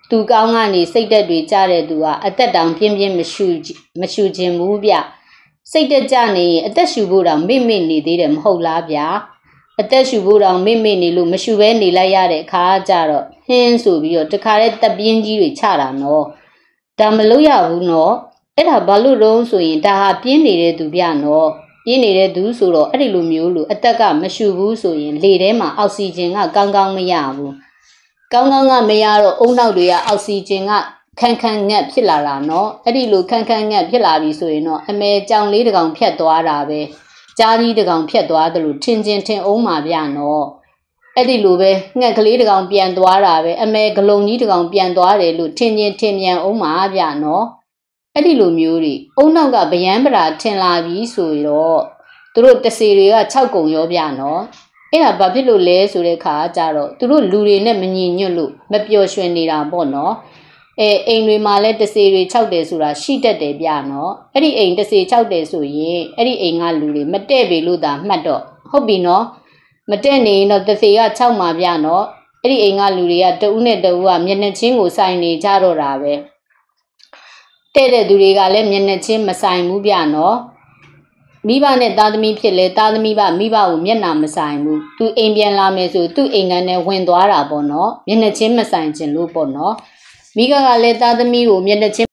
သူကောင်းကနေစိတ်သက်တွေကြတဲ့သူကအသက်တောင်ပြင်းပြင်းမရှူခြင်းဘူးဗျစိတ်သက်ကြနေရင်အသက်ရှူဖို့တောင်မေ့မေ့နေသေးတယ်မဟုတ်လားဗျအသက်ရှူဖို့တောင်မေ့မေ့နေလို့မရှူဘဲနေလိုက်ရတဲ့အခါကျတော့ဟင်းဆိုပြီးတော့တခါတည်းတပ်ပြင်းကြီးတွေချတာနော်ဒါမလို့ရဘူးနော်အဲ့ဒါဘာလို့တော့ဆိုရင်ဒါဟာပြင်းနေတဲ့သူဗျနော်ပြင်းနေတဲ့သူဆိုတော့အဲ့ဒီလိုမျိုးလို့အသက်ကမရှူဘူးဆိုရင်လေထဲမှာအောက်ဆီဂျင်ကကောင်းကောင်းမရဘူးကောင်းကောင်းကမရတော့အုံနောက်တွေကအောက်ဆီဂျင်ကခန်းခန်းငတ်ဖြစ်လာတာနော်အဲ့ဒီလိုခန်းခန်းငတ်ဖြစ်လာပြီဆိုရင်တော့အမေကြောင်လေးတကောင်ဖြတ်သွားတာပဲကြားကြီးတကောင်ဖြတ်သွားတယ်လို့ထင်ချင်းထင်အောင်ပါဗျနော်အဲ့ဒီလိုပဲငှက်ကလေးတကောင်ပြန်သွားတာပဲအမေဂလုံကြီးတကောင်ပြန်သွားတယ်လို့ထင်ချင်းထင်မြန်အောင်ပါဗျနော်အဲ့ဒီလိုမျိုးတွေအုံနောက်ကဗျမ်းပရာထင်လာပြီဆိုတော့သူတို့တစေတွေက6ကုံရောဗျနော်အဲ့ဒါဘာဖြစ်လို့လဲဆိုတဲ့ခါကျတော့သူတို့လူတွေနဲ့မညီညွတ်လို့မပျော်ရွှင်နေတာပေါ့နော်အိမ်တွေမှာလဲတစေတွေ6တယ်ဆိုတာရှိတတ်တယ်ဗျနော်အဲ့ဒီအိမ်တစေ6တယ်ဆိုရင်အဲ့ဒီအိမ်ကလူတွေမတဲ့ပေလို့သာမှတ်တော့ဟုတ်ပြီနော်မတဲ့နေရင်တော့တစေက6မှာဗျနော်အဲ့ဒီအိမ်ကလူတွေကတဦးနဲ့တဦးကမျက်နှာချင်းကိုစိုင်နေကြတော့တာပဲတဲ့သူတွေကလည်းမျက်နှာချင်းမဆိုင်ဘူးဗျနော်မိဘနဲ့သားသမီးဖြစ်လဲသားသမီးကမိဘကိုမျက်နှာမဆိုင်ဘူးသူအိမ်ပြန်လာမယ်ဆိုသူ့အိမ်ကနေဝင်သွားတာပေါ့နော်မျက်နှာချင်းမဆိုင်ခြင်းလို့ပေါ့နော်မိကလည်းသားသမီးကိုမျက်နှာချင်း